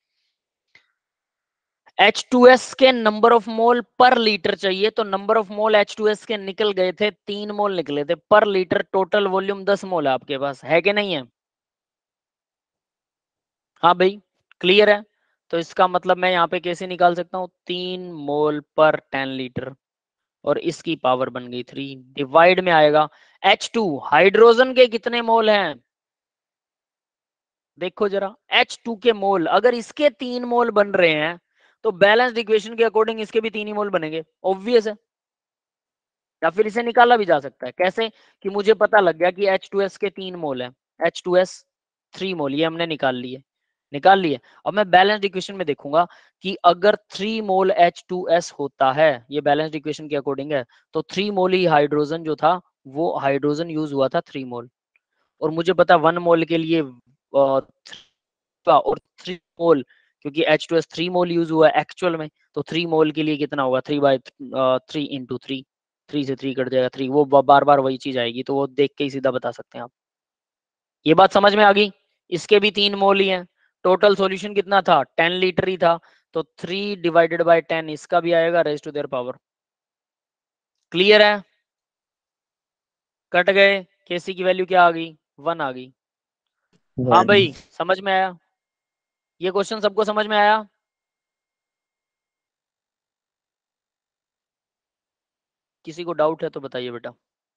H2S के नंबर ऑफ मोल पर लीटर चाहिए। तो नंबर ऑफ मोल H2S के निकल गए थे, 3 मोल निकले थे पर लीटर, टोटल वॉल्यूम 10 मोल है आपके पास, है कि नहीं है। हाँ भाई, क्लियर है। तो इसका मतलब मैं यहाँ पे कैसे निकाल सकता हूँ, 3 मोल पर 10 लीटर, और इसकी पावर बन गई 3, डिवाइड में आएगा H2, हाइड्रोजन के कितने मोल हैं, देखो जरा, H2 के मोल, अगर इसके 3 मोल बन रहे हैं तो बैलेंस्ड इक्वेशन के अकॉर्डिंग इसके भी 3 ही मोल बनेंगे, ऑब्वियस है। या फिर इसे निकाला भी जा सकता है, कैसे, कि मुझे पता लग गया कि H2S के 3 मोल है, H2S 3 मोल, ये हमने निकाल लिए। अब मैं बैलेंस्ड इक्वेशन में देखूंगा कि अगर 3 मोल H2S होता है, ये बैलेंस्ड इक्वेशन के अकॉर्डिंग है, तो 3 मोल ही हाइड्रोजन जो था, वो हाइड्रोजन यूज हुआ था 3 मोल। और मुझे पता 1 मोल के लिए और 3 मोल, क्योंकि H2S 3 मोल यूज हुआ है एक्चुअल में, तो 3 मोल के लिए कितना होगा, 3/3 इंटू 3, 3 से 3 कट जाएगा 3, वो बार बार वही चीज आएगी, तो वो देख के ही सीधा बता सकते हैं आप। ये बात समझ में आ गई। इसके भी 3 मोल ही हैं। टोटल सॉल्यूशन कितना था, 10 लीटर ही था, तो 3 डिवाइडेड बाय 10 इसका भी आएगा raise to their power. Clear है, कट गए, केसी की वैल्यू क्या आ गई, 1 आ गई। हाँ 1. भाई, समझ में आया, ये क्वेश्चन सबको समझ में आया। किसी को डाउट है तो बताइए बेटा।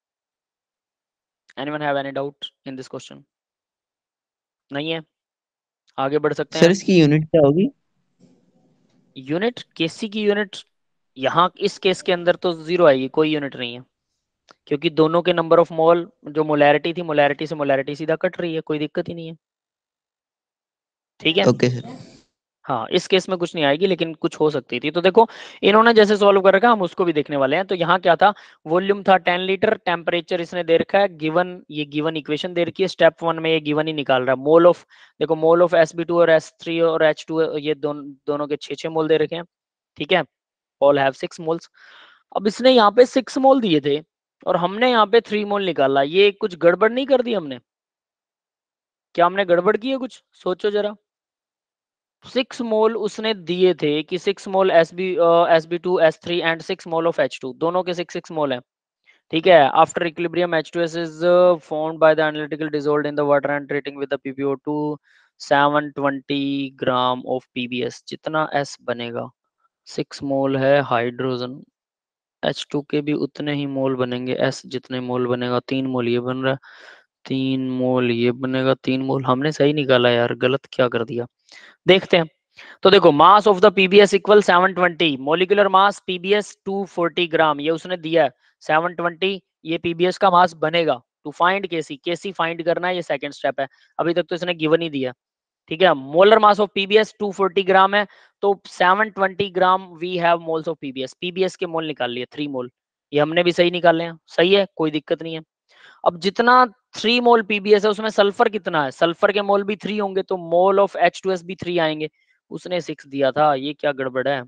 Anyone have any doubt in this question, नहीं है, आगे बढ़ सकते सर हैं। इसकी यूनिट क्या होगी? यूनिट, केसी की यूनिट, यहाँ इस केस के अंदर तो 0 आएगी, कोई यूनिट नहीं है, क्योंकि दोनों के नंबर ऑफ मोल, जो मोलैरिटी थी, मोलैरिटी से मोलैरिटी सीधा कट रही है, कोई दिक्कत ही नहीं है, ठीक है। Okay sir. हाँ, इस केस में कुछ नहीं आएगी, लेकिन कुछ हो सकती थी। तो देखो इन्होंने जैसे सॉल्व कर रखा, हम उसको भी देखने वाले हैं। तो यहाँ क्या था, वॉल्यूम था 10 लीटर, टेम्परेचर इसने दे रखा है गिवन, ये गिवन इक्वेशन दे रखी है। स्टेप 1 में ये गिवन ही निकाल रहा है। मोल ऑफ, देखो मोल ऑफ Sb2 और S3 और H2, ये दोनों के 6 मोल दे रखे हैं, ठीक है। All have 6 moles. अब इसने यहाँ पे 6 मोल दिए थे, और हमने यहाँ पे 3 मोल निकाला। ये कुछ गड़बड़ नहीं कर दी हमने, क्या हमने गड़बड़ की है कुछ, सोचो जरा। 6 मोल उसने दिए थे कि 6 मोल Sb2 S3 and 6 mole of H2, दोनों के 6 मोल है, ठीक है, after equilibrium H2S is formed by the analytical dissolved in the water and treating with the PbO2 720 gram of PbS। जितना S बनेगा 6 मोल है हाइड्रोजन, H2 के भी उतने ही मोल बनेंगे, S जितने मोल बनेगा 3 मोल ये बन रहा है, 3 मोल ये बनेगा, 3 मोल हमने सही निकाला यार, गलत क्या कर दिया देखते हैं। तो देखो mass of the PbS equal 720, molecular mass PbS 240 gram, ये उसने दिया है 720, ये PbS का मास बनेगा। टू फाइंड Kc फाइंड करना है, ये सेकंड स्टेप है, अभी तक तो इसने गिवन ही दिया। ठीक है, molar mass of PbS 240 gram है, तो 720 gram we have moles of PbS के मोल निकाल लिए 3 मोल, ये हमने भी सही निकाले हैं, सही है कोई दिक्कत नहीं है। अब जितना 3 मोल PbS है उसमें सल्फर कितना है, सल्फर के मोल भी 3 होंगे, तो मोल ऑफ H2S भी 3 आएंगे, उसने 6 दिया था, ये क्या गड़बड़ है।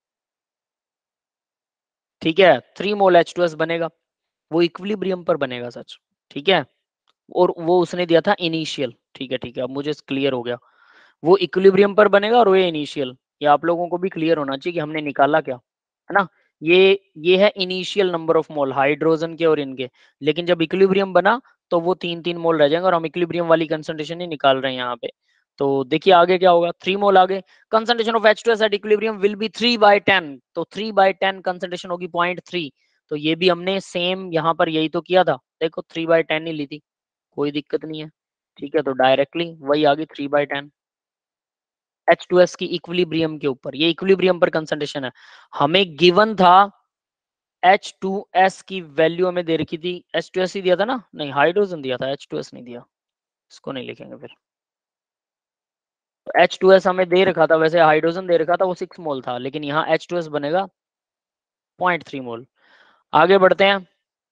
ठीक है, 3 मोल H2S बनेगा, वो इक्विलिब्रियम पर बनेगा सच। ठीक है, और वो उसने दिया था इनिशियल। ठीक है, अब मुझे क्लियर हो गया, वो इक्विलिब्रियम पर बनेगा और ये इनिशियल। ये आप लोगों को भी क्लियर होना चाहिए कि हमने निकाला क्या है ना। ये है initial number of mole hydrogen के और इनके, लेकिन जब इक्विलिब्रियम बना तो वो 3 मोल रह जाएंगे, और हम इक्विलिब्रियम वाली कंसंट्रेशन ही निकाल रहे हैं यहाँ पे। तो देखिए आगे क्या होगा, 3 मोल आगे, concentration of H2S at equilibrium will be 3/10, तो 3/10 कंसंट्रेशन होगी 0.3। तो ये भी हमने सेम यहाँ पर यही तो किया था, देखो 3/10 ही ली थी, कोई दिक्कत नहीं है। ठीक है, तो डायरेक्टली वही आ गई 3/10 H2S की इक्विलिब्रियम के ऊपर, ये इक्विलिब्रियम पर कंसंट्रेशन है। हमें गिवन था H2S की वैल्यू हमें दे रखी थी, H2S ही दिया था ना, नहीं हाइड्रोजन दिया था, H2S नहीं दिया, इसको नहीं लिखेंगे फिर। तो H2S हमें दे रखा था, वैसे हाइड्रोजन दे रखा था वो 6 मोल था, लेकिन यहाँ H2S बनेगा 0.3 मोल। आगे बढ़ते हैं,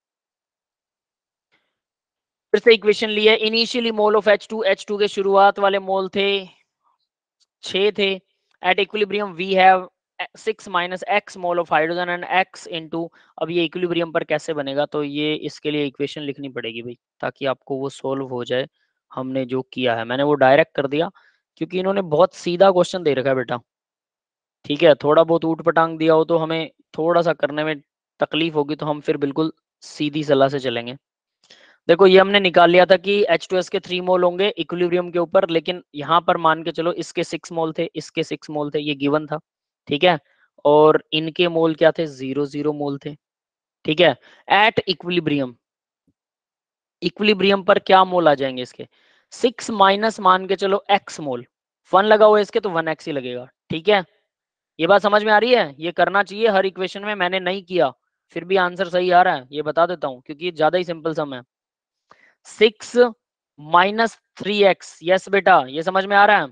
फिर से इक्वेशन ली है, इनिशियली मोल ऑफ H2 के शुरुआत वाले मोल थे 6 थे, at equilibrium we have 6 minus x mole of hydrogen and x into, अब ये इक्विलिब्रियम पर कैसे बनेगा, तो ये इसके लिए इक्वेशन लिखनी पड़ेगी भाई, ताकि आपको वो सोल्व हो जाए। हमने जो किया है मैंने वो डायरेक्ट कर दिया, क्योंकि इन्होंने बहुत सीधा क्वेश्चन दे रखा है बेटा। ठीक है, थोड़ा बहुत ऊट पटांग दिया हो तो हमें थोड़ा सा करने में तकलीफ होगी, तो हम फिर बिल्कुल सीधी सलाह से चलेंगे। देखो ये हमने निकाल लिया था कि H2S के 3 मोल होंगे इक्विलिब्रियम के ऊपर, लेकिन यहाँ पर मान के चलो इसके 6 मोल थे, इसके 6 मोल थे, ये गिवन था। ठीक है, और इनके मोल क्या थे, 0 मोल थे। ठीक है, एट इक्विलिब्रियम, इक्विलिब्रियम पर क्या मोल आ जाएंगे इसके, 6 माइनस मान के चलो x मोल, 1 लगा हुआ है इसके तो 1x ही लगेगा। ठीक है, ये बात समझ में आ रही है, ये करना चाहिए हर इक्वेशन में, मैंने नहीं किया फिर भी आंसर सही आ रहा है, ये बता देता हूँ क्योंकि ये ज्यादा ही सिंपल सम है। 6 माइनस 3x, यस बेटा ये समझ में आ रहा है,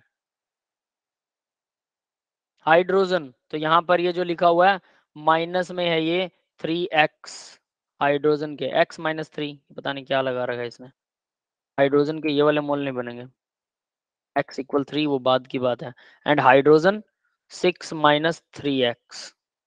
हाइड्रोजन, तो यहाँ पर ये जो लिखा हुआ है माइनस में है ये 3x, हाइड्रोजन के x माइनस 3, पता नहीं क्या लगा रखा है इसने, हाइड्रोजन के ये वाले मोल नहीं बनेंगे, x इक्वल 3 वो बाद की बात है, एंड हाइड्रोजन 6 माइनस 3x,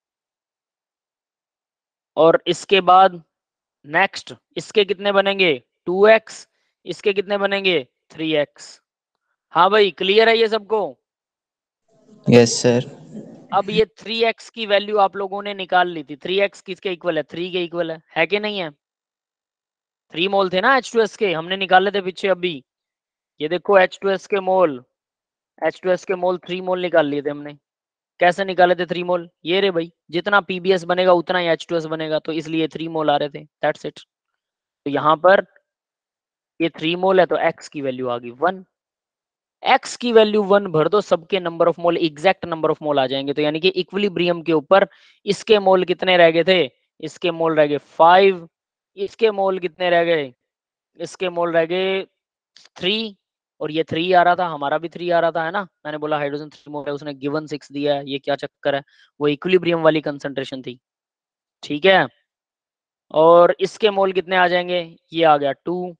और इसके बाद नेक्स्ट इसके कितने बनेंगे 2x, इसके कितने बनेंगे 3x। हाँ भाई क्लियर है ये सबको। Yes, sir. अब ये 3x की वैल्यू आप लोगों ने निकाल ली थी, 3x किसके इक्वल है, 3 के इक्वल है कि नहीं है। 3 मोल थे ना H2S के, हमने निकाले थे पीछे अभी, ये देखो H2S के मोल, H2S के मोल 3 मोल निकाल लिए थे हमने। कैसे निकाले थे 3 मोल, ये रे भाई, जितना PbS बनेगा उतना ही H2S बनेगा, तो इसलिए 3 मोल आ रहे थे, दैट्स इट। तो यहाँ पर ये 3 मोल है तो x की वैल्यू आ गई 1, x की वैल्यू 1 भर दो, सबके number of mole exact number of mole आ जाएंगे, तो यानी कि इक्विलिब्रियम के ऊपर इसके मोल कितने रह गए थे, इसके मोल रह गए 5, इसके मोल कितने रह गए, इसके मोल रह गए 3, और ये 3 आ रहा था, हमारा भी 3 आ रहा था, है ना, मैंने बोला हाइड्रोजन 3 मोल है, उसने गिवन 6 दिया है, ये क्या चक्कर है, वो इक्विलिब्रियम वाली कंसंट्रेशन थी। ठीक है, और इसके मोल कितने आ जाएंगे, ये आ गया 2,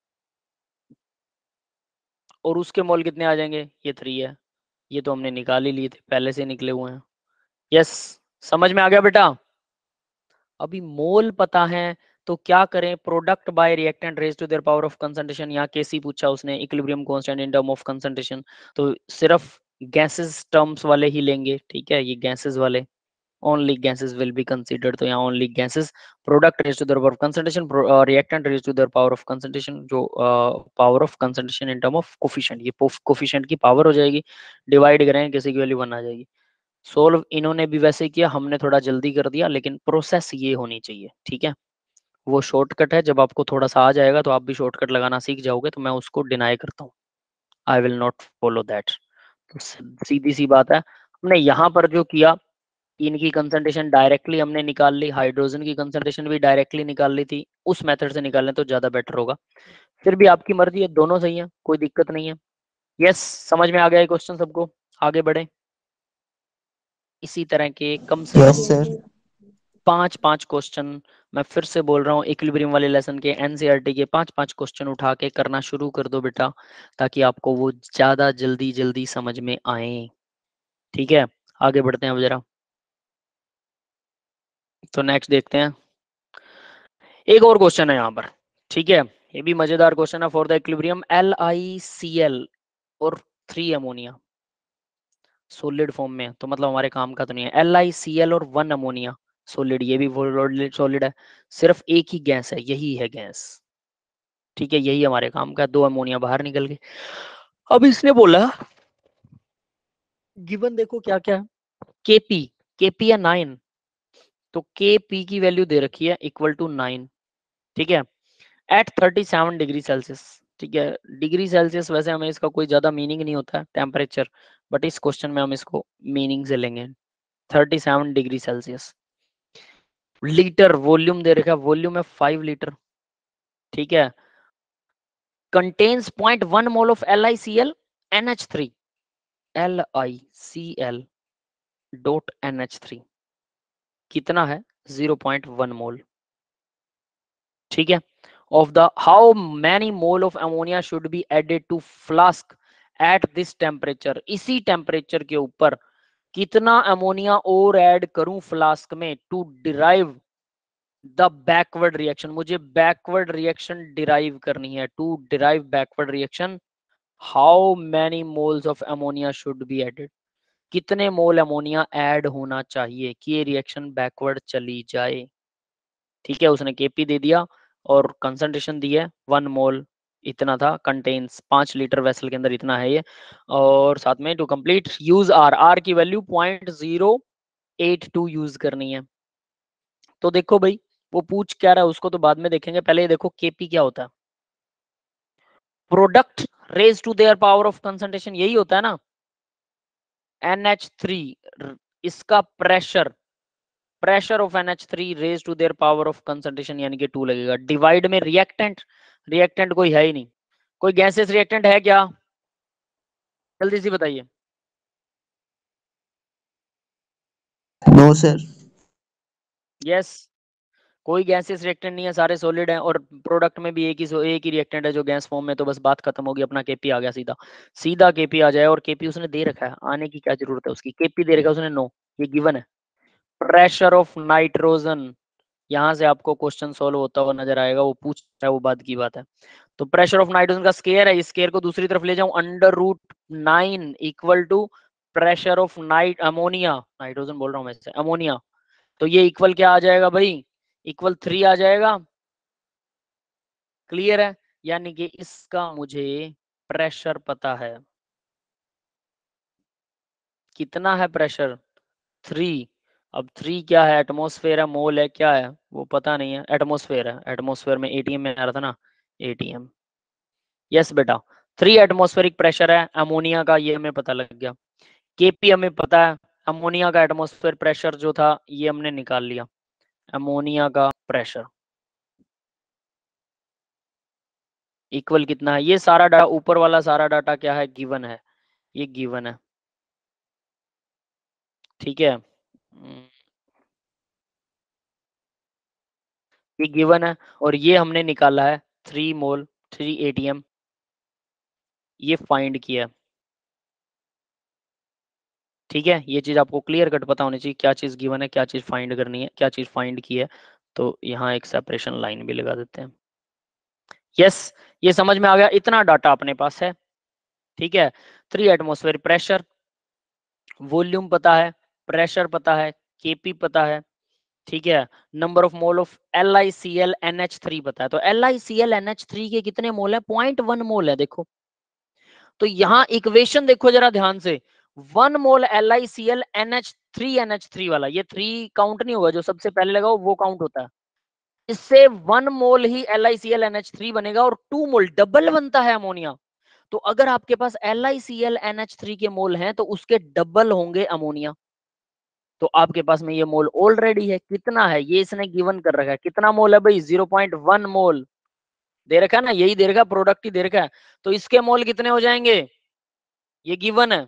और उसके मोल कितने आ जाएंगे, ये 3 है, ये तो हमने निकाल ही लिए थे, पहले से निकले हुए हैं। यस, समझ में आ गया बेटा। अभी मोल पता है तो क्या करें, product by reactant raise to their power of concentration, यहाँ केसी पूछा उसने, equilibrium constant in term of concentration, तो सिर्फ गैसेस टर्म्स वाले ही लेंगे। ठीक है, ये गैसेस वाले, only gases will be considered. तो यहाँ only gases, product raise to the power of concentration, reactant raise to the power of concentration, जो power of concentration in term of coefficient, ये कोफिशिएंट की पावर हो जाएगी, डिवाइड करेंगे किसी की वैल्यू 1 आ जाएगी। सोल्व इन्होंने भी वैसे किया, हमने थोड़ा जल्दी कर दिया, लेकिन प्रोसेस ये होनी चाहिए, ठीक है। वो शॉर्टकट है, जब आपको थोड़ा सा आ जाएगा तो आप भी शॉर्टकट लगाना सीख जाओगे, तो मैं उसको डिनाई करता हूँ, I will not follow that. तो सीधी सी बात है, हमने यहाँ पर जो किया, इनकी कंसंट्रेशन डायरेक्टली हमने निकाल ली, हाइड्रोजन की कंसंट्रेशन भी डायरेक्टली निकाल ली थी, उस मेथड से निकालने तो ज्यादा बेटर होगा। फिर भी आपकी मर्जी है, दोनों सही है, कोई दिक्कत नहीं है। यस, समझ में आ गया ये क्वेश्चन सबको? आगे बढ़े। इसी तरह के कम से यस कम सर। 5 क्वेश्चन, मैं फिर से बोल रहा हूँ, इक्विलिब्रियम वाले लेसन के एनसीईआरटी के 5 क्वेश्चन उठा के करना शुरू कर दो बेटा, ताकि आपको वो ज्यादा जल्दी जल्दी समझ में आए, ठीक है। आगे बढ़ते हैं अब जरा, तो नेक्स्ट देखते हैं। एक और क्वेश्चन है यहाँ पर, ठीक है, ये भी मजेदार क्वेश्चन है। फॉर द इक्विलिब्रियम LiCl और 3 अमोनिया सोलिड फॉर्म में, तो मतलब हमारे काम का तो नहीं है। LiCl और 1 अमोनिया सोलिड, ये भी सोलिड है, सिर्फ एक ही गैस है, यही है गैस, ठीक है, यही हमारे काम का। 2 अमोनिया बाहर निकल गए। अब इसने बोला, गिवन देखो क्या क्या है, केपी या 9, तो केपी की वैल्यू दे रखी है इक्वल टू 9, ठीक है, एट 37 डिग्री सेल्सियस, ठीक है। डिग्री सेल्सियस वैसे हमें इसका कोई ज्यादा मीनिंग नहीं होता है, टेम्परेचर, बट इस क्वेश्चन में हम इसको मीनिंग से लेंगे। 37 डिग्री सेल्सियस, लीटर वॉल्यूम दे रखा है, वॉल्यूम है 5 लीटर, ठीक है। Contains 0.1 mole of LiCl NH3, LiCl dot NH3 कितना है, 0.1 मोल, ठीक है। Of the how many mole of ammonia should be added to flask at this temperature, इसी टेम्परेचर के ऊपर कितना अमोनिया और ऐड करूं फ्लास्क में, to derive the backward reaction, मुझे बैकवर्ड रिएक्शन डिराइव करनी है, to derive backward reaction, how many moles of ammonia should be added, कितने मोल अमोनिया ऐड होना चाहिए कि ये रिएक्शन बैकवर्ड चली जाए, ठीक है। उसने केपी दे दिया और कंसंट्रेशन दी है 1 मोल, इतना था, कंटेन्स 5 लीटर वेसल के अंदर इतना है ये, और साथ में टू कंप्लीट यूज आर की वैल्यू 0.082 यूज करनी है। तो देखो भाई, वो पूछ क्या रहा है उसको तो बाद में देखेंगे, पहले ये देखो केपी क्या होता है, product raise to their power of concentration, यही होता है ना। NH3, इसका pressure, pressure of NH3 raise to their power of concentration, यानी कि 2 लगेगा, डिवाइड में रिएक्टेंट, रिएक्टेंट कोई है ही नहीं, कोई गैसेस रिएक्टेंट है क्या, जल्दी से बताइए। No sir. यस, कोई गैसेस रिएक्टेंट नहीं है, सारे सॉलिड हैं, और प्रोडक्ट में भी एक ही रिएक्टेंट है जो गैस फॉर्म में, तो बस बात खत्म होगी, अपना केपी आ गया, सीधा सीधा केपी आ जाए। और केपी उसने दे रखा है, आने की क्या जरूरत है उसकी, केपी दे रखा है उसने, नो, ये गिवन है। प्रेशर ऑफ नाइट्रोजन, यहाँ से आपको क्वेश्चन सोल्व होता हुआ नजर आएगा, वो पूछ रहा है, वो बात की बात है। तो प्रेशर ऑफ नाइट्रोजन का स्केयर है, इस स्केयर को दूसरी तरफ ले जाऊं, √9 equal to pressure of ammonia, nitrogen बोल रहा हूं मैं इससे, अमोनिया, तो ये इक्वल क्या आ जाएगा भाई, इक्वल 3 आ जाएगा, क्लियर है। यानी कि इसका मुझे प्रेशर पता है, कितना है प्रेशर, 3। अब 3 क्या है, एटमॉस्फेयर है, मोल है, क्या है वो पता नहीं है, एटमॉस्फेयर है, एटमॉस्फेयर में एटीएम में आ रहा था ना, एटीएम, यस बेटा, 3 एटमॉस्फेरिक प्रेशर है अमोनिया का, ये हमें पता लग गया। केपी हमें पता है, अमोनिया का एटमॉस्फेयर प्रेशर जो था ये हमने निकाल लिया, अमोनिया का प्रेशर इक्वल कितना है, ये सारा डाटा, ऊपर वाला सारा डाटा क्या है, गिवन है, ये गिवन है, ठीक है। ये गिवन है, और ये हमने निकाला है 3 मोल 3 एटीएम, ये फाइंड किया, ठीक है। ये चीज आपको क्लियर कट पता होनी चाहिए, क्या चीज गिवन है, क्या चीज फाइंड करनी है, क्या चीज फाइंड की है। तो यहाँ एक सेपरेशन लाइन भी लगा देते हैं। यस, ये समझ में आ गया, इतना डाटा अपने पास है, ठीक है। 3 एटमॉस्फेयर प्रेशर, वॉल्यूम पता है, प्रेशर पता है, Kp पता है, ठीक है, number of mole of LiClNH3 पता है। तो LiClNH3 के कितने मोल है? 0.1 मोल है। देखो तो यहां इक्वेशन देखो जरा ध्यान से, 1 मोल LiClNH3 वाला, ये 3 काउंट नहीं होगा, जो सबसे पहले लगाओ वो काउंट होता है। इससे 1 मोल ही LiClNH3 बनेगा और 2 मोल डबल बनता है अमोनिया। तो अगर आपके पास LiClNH3 के मोल हैं तो उसके डबल होंगे अमोनिया। तो आपके पास में ये मोल ऑलरेडी है। कितना है ये इसने गिवन कर रखा है, कितना मोल है भाई? 0.1 मोल दे रखा है ना, यही दे रखा है, प्रोडक्ट ही दे रखा है। तो इसके मोल कितने हो जाएंगे? ये गिवन है।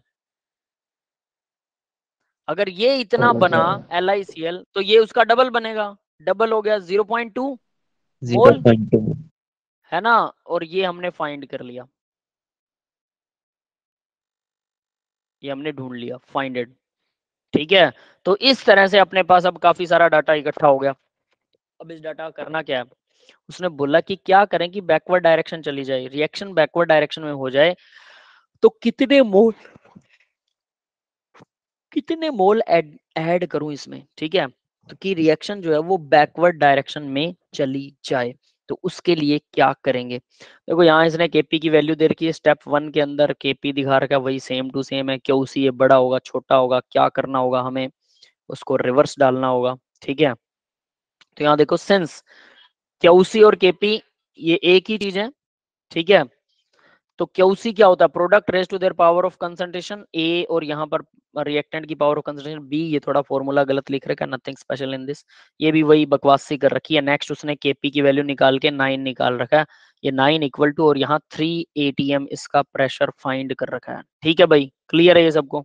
अगर ये इतना बना LiCl तो ये उसका डबल बनेगा, डबल हो गया 0.2 मोल, 0.2 है ना। और ये हमने फाइंड कर लिया, ये हमने ढूंढ लिया, फाइंड इट। ठीक है, तो इस तरह से अपने पास अब काफी सारा डाटा इकट्ठा हो गया। अब इस डाटा करना क्या है, उसने बोला कि क्या करें कि बैकवर्ड डायरेक्शन चली जाए, रिएक्शन बैकवर्ड डायरेक्शन में हो जाए, तो कितने मोल ऐड करूं इसमें, ठीक है, तो कि रिएक्शन जो है वो बैकवर्ड डायरेक्शन में चली जाए। तो उसके लिए क्या करेंगे? देखो यहाँ इसने केपी की वैल्यू दे रखी है, स्टेप 1 के अंदर केपी दिखा रखा है, वही सेम टू सेम है। क्यूसी ये बड़ा होगा छोटा होगा, क्या करना होगा हमें, उसको रिवर्स डालना होगा। ठीक है, तो यहाँ देखो सिंस क्यूसी और केपी ये एक ही चीज है, ठीक है, तो क्यूसी क्या होता है? Product raise to their power of concentration a, और यहाँ पर रिएक्टेंट की पावर ऑफ कंसंट्रेशन बी। ये थोड़ा फॉर्मूला गलत लिख रखा है, नथिंग स्पेशल इन दिस। ये भी वही बकवास सी कर रखी है। नेक्स्ट उसने केपी की वैल्यू निकाल के 9 निकाल रखा है, ये 9 इक्वल टू, और यहाँ 3 ATM इसका प्रेशर फाइंड कर रखा है। ठीक है भाई, क्लियर है ये सबको?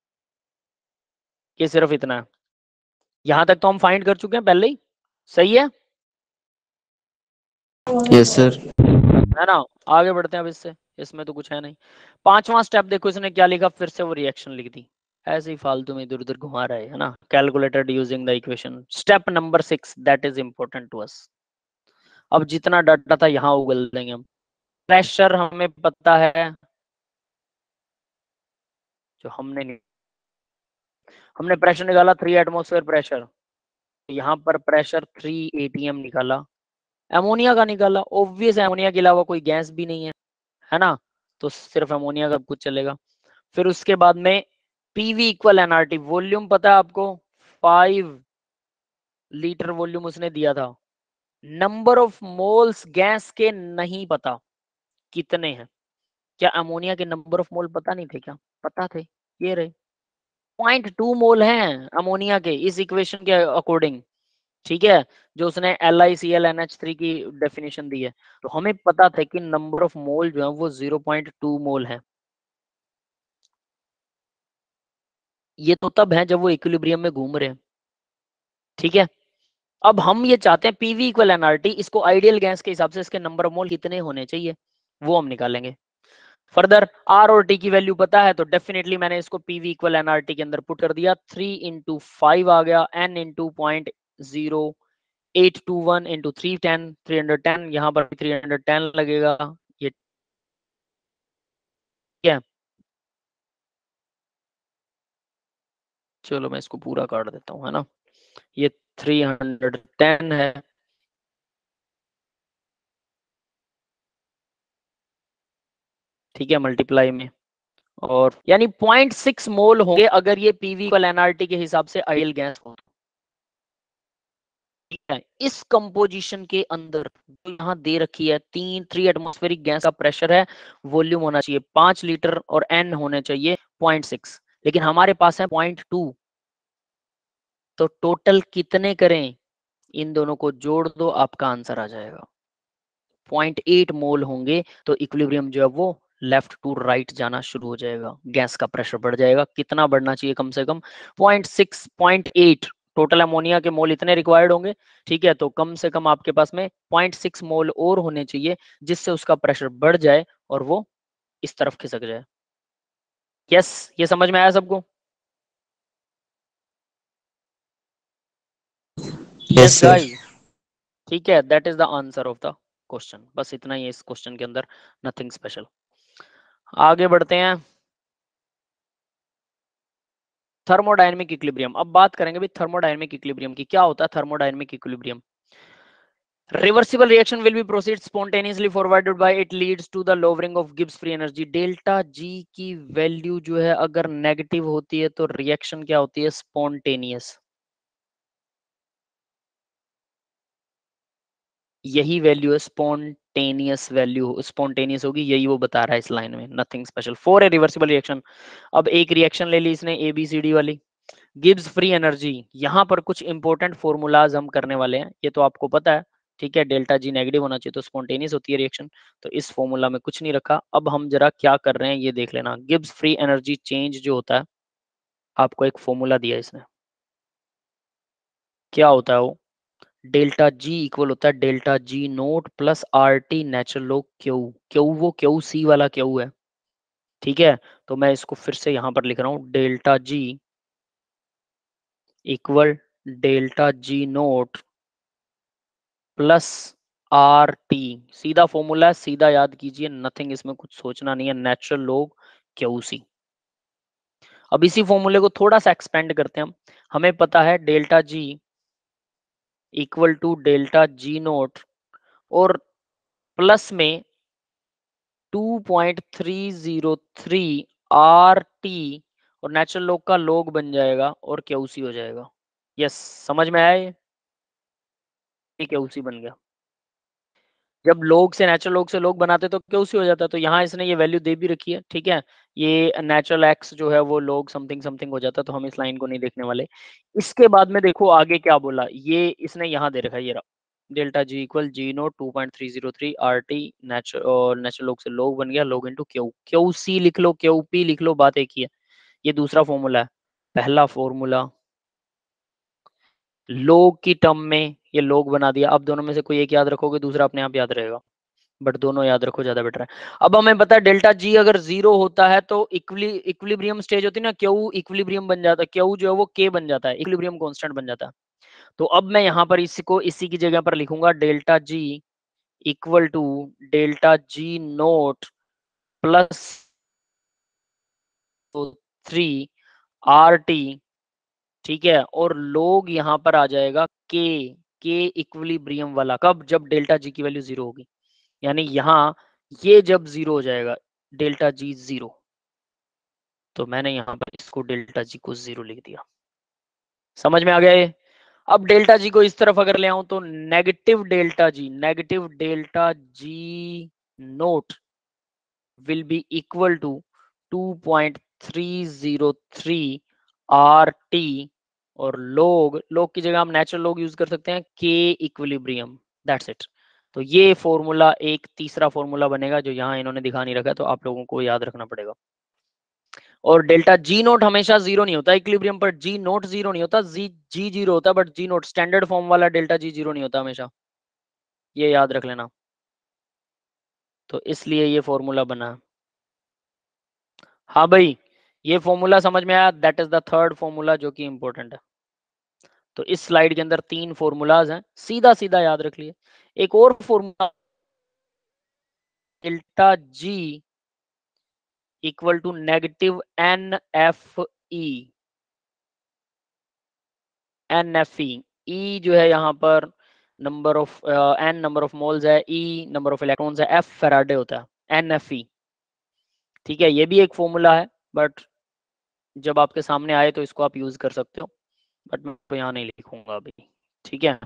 ये सिर्फ इतना है, यहां तक तो हम फाइंड कर चुके हैं पहले ही, सही है? Yes sir. है ना, आगे बढ़ते हैं अब इससे, इसमें तो कुछ है नहीं। 5वां स्टेप देखो इसने क्या लिखा, फिर से वो रिएक्शन लिख दी, ऐसे ही फालतू में इधर उधर घुमा रहा है ना। Calculated using the equation, step number 6 that is important to us. अब जितना डाटा था यहाँ उगल देंगे हम। प्रेशर हमें पता है, जो हमने प्रेशर निकाला 3 एटमॉस्फेयर प्रेशर, यहाँ पर प्रेशर 3 ATM निकाला, अमोनिया का निकाला। ऑब्वियस अमोनिया के अलावा कोई गैस भी नहीं है ना, तो सिर्फ अमोनिया का कुछ चलेगा। फिर उसके बाद में पीवी इक्वल एनआरटी, वॉल्यूम पता है आपको, 5 लीटर वॉल्यूम उसने दिया था। नंबर ऑफ मोल्स गैस के नहीं पता कितने हैं। क्या अमोनिया के नंबर ऑफ मोल पता नहीं थे क्या? पता थे, ये रहे 0.2 मोल हैं अमोनिया के इस इक्वेशन के अकॉर्डिंग। ठीक है, जो उसने LiClNH3 की डेफिनेशन दी है, तो हमें पता था कि नंबर ऑफ मोल जो है वो 0.2 मोल है। ये तो तब है जब वो इक्विलिब्रियम में घूम रहे हैं। ठीक है, अब हम ये चाहते हैं पीवी इक्वल एनआरटी, इसको आइडियल गैस के हिसाब से इसके नंबर ऑफ मोल कितने होने चाहिए वो हम निकालेंगे। फर्दर आर और टी की वैल्यू पता है, तो डेफिनेटली मैंने इसको पीवी इक्वल एनआरटी के अंदर पुट कर दिया। 3 × 5 आ गया, n × 0.0821 × 310, 310, यहाँ पर 310 लगेगा। ये क्या है? चलो मैं इसको पूरा काट देता हूँ, है ना, ये 310 है। ठीक है, मल्टीप्लाई में, और यानी 0.6 मोल होंगे अगर ये पीवी इक्वल एनआरटी के हिसाब से आइडियल गैस हो। ठीक है, इस कंपोजिशन के अंदर जो यहाँ दे रखी है 3 एटमॉस्फेरिक गैस का प्रेशर है, वॉल्यूम होना चाहिए 5 लीटर और एन होने चाहिए 0.6, लेकिन हमारे पास है 0.2। तो टोटल कितने करें, इन दोनों को जोड़ दो, आपका आंसर आ जाएगा 0.8 मोल होंगे। तो इक्विलिब्रियम जो है वो लेफ्ट टू राइट जाना शुरू हो जाएगा, गैस का प्रेशर बढ़ जाएगा। कितना बढ़ना चाहिए? कम से कम 0.6, 0.8। टोटल अमोनिया के मोल इतने रिक्वायर्ड होंगे, ठीक है, तो कम से कम आपके पास में 0.6 मोल और होने चाहिए, जिससे उसका प्रेशर बढ़ जाए और वो इस तरफ खिसक जाए। यस, ये समझ में आया सबको? Yes yes sir. गाइस, ठीक है, that is the answer of the question. बस इतना ही है इस क्वेश्चन के अंदर, नथिंग स्पेशल। आगे बढ़ते हैं। Thermodynamic equilibrium. अब बात करेंगे भी थर्मोडायनेमिक इक्विलिब्रियम की। क्या होता है thermodynamic equilibrium? Reversible reaction will be proceed spontaneously forwarded by it leads to the lowering of Gibbs free energy। Delta G की वैल्यू जो है अगर नेगेटिव होती है तो रिएक्शन क्या होती है? स्पॉन्टेनियस। यही वैल्यू है स्पॉन्टेनियस वैल्यू, स्पॉन्टेनियस होगी, यही वो बता रहा है इस लाइन में, nothing special for a reversible reaction. अब एक रिएक्शन ले ली इसने ए बी सी डी वाली, गिब्स फ्री एनर्जी। यहाँ पर कुछ इंपॉर्टेंट फॉर्मूलाज हम करने वाले हैं, ये तो आपको पता है, ठीक है। डेल्टा जी नेगेटिव होना चाहिए तो स्पॉन्टेनियस होती है रिएक्शन, तो इस फॉर्मूला में कुछ नहीं रखा। अब हम जरा क्या कर रहे हैं ये देख लेना। गिब्स फ्री एनर्जी चेंज जो होता है, आपको एक फॉर्मूला दिया इसने, क्या होता है वो? डेल्टा जी इक्वल होता है delta G naught plus R T natural log Q. Q वो क्यू सी वाला क्यू है, ठीक है। तो मैं इसको फिर से यहां पर लिख रहा हूं, delta G equal delta G naught plus R T. सीधा फॉर्मूला है, सीधा याद कीजिए, नथिंग इसमें कुछ सोचना नहीं है, नेचुरल लॉग क्यू सी। अब इसी फॉर्मूले को थोड़ा सा एक्सपेंड करते हैं हम। हमें पता है delta G equal to delta G naught और प्लस में 2.303 आर टी और नेचुरल लॉग का लॉग बन जाएगा और क्यूसी हो जाएगा। यस, समझ में आया? ये क्यूसी बन गया। जब लोग से नेचुरल लोग से लोग बनाते तो क्यूसी हो जाता, तो यहाँ इसने ये वैल्यू दे भी रखी है, ठीक है। ये नेचुरल एक्स जो है वो लोग समथिंग समथिंग हो जाता, तो हम इस लाइन को नहीं देखने वाले। इसके बाद में देखो आगे क्या बोला, ये इसने यहाँ दे रखा है, ये रहा delta G equal G naught 2.303 R T natural, और नेचुरल लोग से लोग बन गया लोग इंटू क्यू, क्यू सी लिख लो क्यू पी लिख लो, बात एक ही है। ये दूसरा फॉर्मूला है, पहला फॉर्मूला लोग की टर्म में ये लोग बना दिया। अब दोनों में से कोई एक याद रखोगे, दूसरा अपने आप याद रहेगा, बट दोनों याद रखो ज्यादा बेटर है। अब हमें पता है डेल्टा जी अगर जीरो होता है तो इक्विलिब्रियम स्टेज होती है ना, क्यू इक्विलिब्रियम बन जाता है, क्यू जो है वो के बन जाता है, इक्विलिब्रियम कांस्टेंट बन जाता है। तो अब मैं यहाँ पर इसको इसी की जगह पर लिखूंगा, delta G equal to delta G naught plus 3 RT, ठीक है। और लोग यहाँ पर आ जाएगा के इक्विलिब्रियम वाला, कब? जब डेल्टा जी की वैल्यू जीरो होगी, यानी यहाँ ये जब जीरो हो जाएगा डेल्टा जी जीरो, तो मैंने यहाँ पर इसको डेल्टा जी को जीरो लिख दिया। समझ में आ गया ये? अब डेल्टा जी को इस तरफ अगर ले आऊं तो negative delta G naught will be equal to 2.303 R T, और लोग की जगह हम नेचुरल लोग यूज कर सकते हैं, के इक्विलिब्रियम, दैट्स इट। तो ये फॉर्मूला एक तीसरा फॉर्मूला बनेगा जो यहाँ इन्होंने दिखा नहीं रखा, तो आप लोगों को याद रखना पड़ेगा। और डेल्टा जी नोट हमेशा जीरो नहीं होता इक्विलिब्रियम पर, जी नोट जीरो नहीं होता, जी जीरो होता, but G naught standard form वाला डेल्टा जी जीरो नहीं होता हमेशा, ये याद रख लेना। तो इसलिए ये फॉर्मूला बना। हाँ भाई, ये फॉर्मूला समझ में आया? That is the third formula जो कि इंपॉर्टेंट है। तो इस स्लाइड के अंदर 3 फॉर्मूलाज हैं, सीधा सीधा याद रख लिए। एक और formula delta G equal to negative n F E, n F E जो है यहाँ पर number of n number of moles है, ई नंबर ऑफ इलेक्ट्रॉन्स है, एफ फैराडे होता है, एन एफ ई, ठीक है। ये भी एक फॉर्मूला है, बट जब आपके सामने आए तो इसको आप यूज कर सकते हो, बट मैं तो यहाँ नहीं लिखूंगा अभी, ठीक है।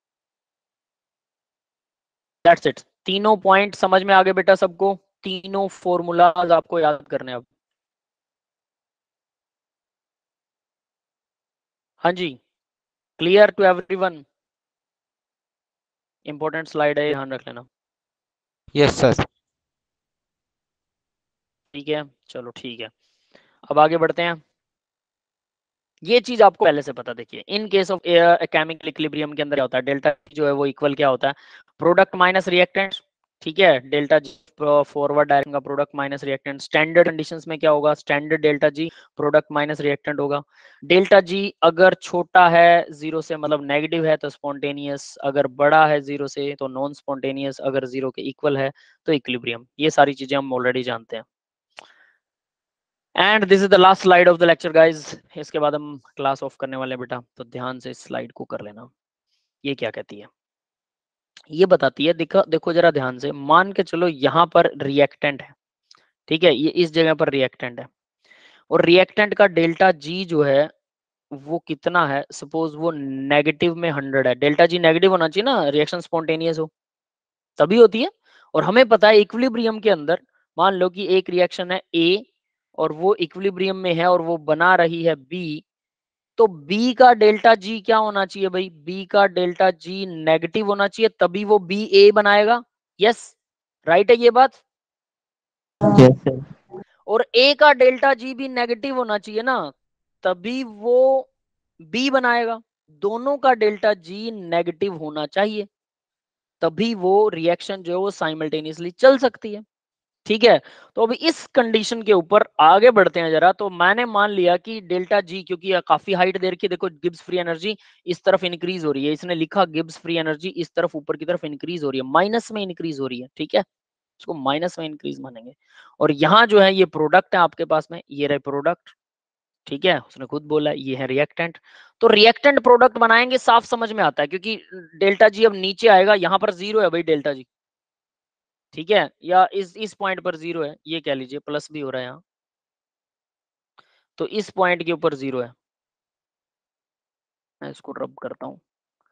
दैट्स इट, तीनों पॉइंट समझ में आ गए बेटा सबको? तीनों फॉर्मूलाज आपको याद करने अब। हाँ जी, clear to everyone? Important slide है, ध्यान रख लेना, यस सर। ठीक है। चलो ठीक है, अब आगे बढ़ते हैं। ये चीज आपको पहले से पता, देखिए in case of chemical equilibrium के अंदर क्या होता है, डेल्टा जो है वो इक्वल क्या होता है, प्रोडक्ट माइनस रिएक्टेंट, ठीक है। डेल्टा जी फॉरवर्ड डायरेक्शन का product minus reactant, standard conditions में क्या होगा, standard delta G product minus reactant होगा। डेल्टा जी अगर छोटा है जीरो से, मतलब नेगेटिव है, तो स्पॉन्टेनियस, अगर बड़ा है जीरो से तो नॉन स्पॉन्टेनियस, अगर जीरो के इक्वल है तो इक्विलिब्रियम। ये सारी चीजें हम ऑलरेडी जानते हैं। And this is the last slide of the lecture guys. इसके बाद हम क्लास ऑफ करने वाले हैं बेटा, तो ध्यान से इस स्लाइड को कर लेना। ये क्या कहती है? ये बताती है, देखो देखो जरा ध्यान से, मान के चलो यहाँ पर रिएक्टेंट है, ठीक है, ये इस जगह पर रिएक्टेंट है, और रिएक्टेंट का डेल्टा जी जो है वो कितना है? सपोज वो नेगेटिव में 100 है। डेल्टा जी नेगेटिव होना चाहिए ना, रिएक्शन स्पॉन्टेनियस हो तभी होती है। और हमें पता है इक्विलिब्रियम के अंदर, मान लो कि एक रिएक्शन है ए और वो इक्विलिब्रियम में है और वो बना रही है बी, तो बी का डेल्टा जी क्या होना चाहिए भाई? बी का डेल्टा जी नेगेटिव होना चाहिए, तभी वो बी ए बनाएगा। यस, राइट है ये बात? Yes, sir. और ए का डेल्टा जी भी नेगेटिव होना चाहिए ना, तभी वो बी बनाएगा। दोनों का डेल्टा जी नेगेटिव होना चाहिए, तभी वो रिएक्शन जो है वो साइमल्टेनियसली चल सकती है। ठीक है, तो अभी इस कंडीशन के ऊपर आगे बढ़ते हैं जरा। तो मैंने मान लिया कि डेल्टा जी, क्योंकि यह काफी हाइट दे रखी है, देखो गिब्स फ्री एनर्जी इस तरफ इंक्रीज हो रही है, इसने लिखा गिब्स फ्री एनर्जी इस तरफ ऊपर की तरफ इंक्रीज हो रही है, माइनस में इंक्रीज हो रही है, ठीक है, इसको माइनस में इंक्रीज मानेंगे। और यहाँ जो है ये प्रोडक्ट है आपके पास में, ये रहे प्रोडक्ट, ठीक है, उसने खुद बोला ये है रिएक्टेंट। तो रिएक्टेंट प्रोडक्ट बनाएंगे, साफ समझ में आता है, क्योंकि डेल्टा जी अब नीचे आएगा, यहाँ पर जीरो है भाई डेल्टा जी, ठीक है, या इस पॉइंट पर जीरो है, ये कह लीजिए, प्लस भी हो रहा है यहाँ, तो इस पॉइंट के ऊपर जीरो है। मैं इसको रब करता हूँ,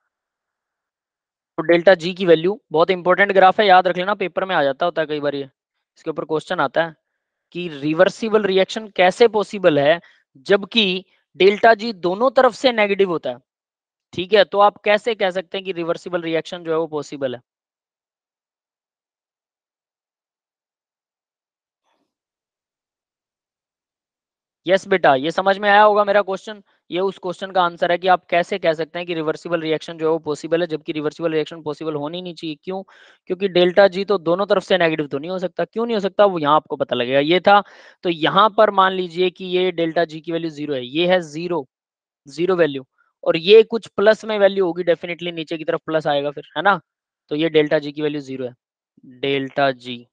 तो डेल्टा जी की वैल्यू, बहुत इंपॉर्टेंट ग्राफ है, याद रख लेना, पेपर में आ जाता होता है कई बार, ये इसके ऊपर क्वेश्चन आता है कि रिवर्सिबल रिएक्शन कैसे पॉसिबल है जबकि डेल्टा जी दोनों तरफ से नेगेटिव होता है। ठीक है, तो आप कैसे कह सकते हैं कि रिवर्सिबल रिएक्शन जो है वो पॉसिबल है? यस बेटा, ये समझ में आया होगा मेरा क्वेश्चन। ये उस क्वेश्चन का आंसर है कि आप कैसे कह सकते हैं कि रिवर्सिबल रिएक्शन जो है वो पॉसिबल है, जबकि रिवर्सिबल रिएक्शन पॉसिबल होनी नहीं चाहिए। क्यों? क्योंकि डेल्टा जी तो दोनों तरफ से नेगेटिव तो नहीं हो सकता। क्यों नहीं हो सकता, वो यहाँ आपको पता लगेगा। ये था, तो यहाँ पर मान लीजिए कि ये डेल्टा जी की वैल्यू जीरो है, ये है जीरो, जीरो वैल्यू, और ये कुछ प्लस में वैल्यू होगी, डेफिनेटली नीचे की तरफ प्लस आएगा फिर, है ना? तो ये डेल्टा जी की वैल्यू जीरो है, डेल्टा जी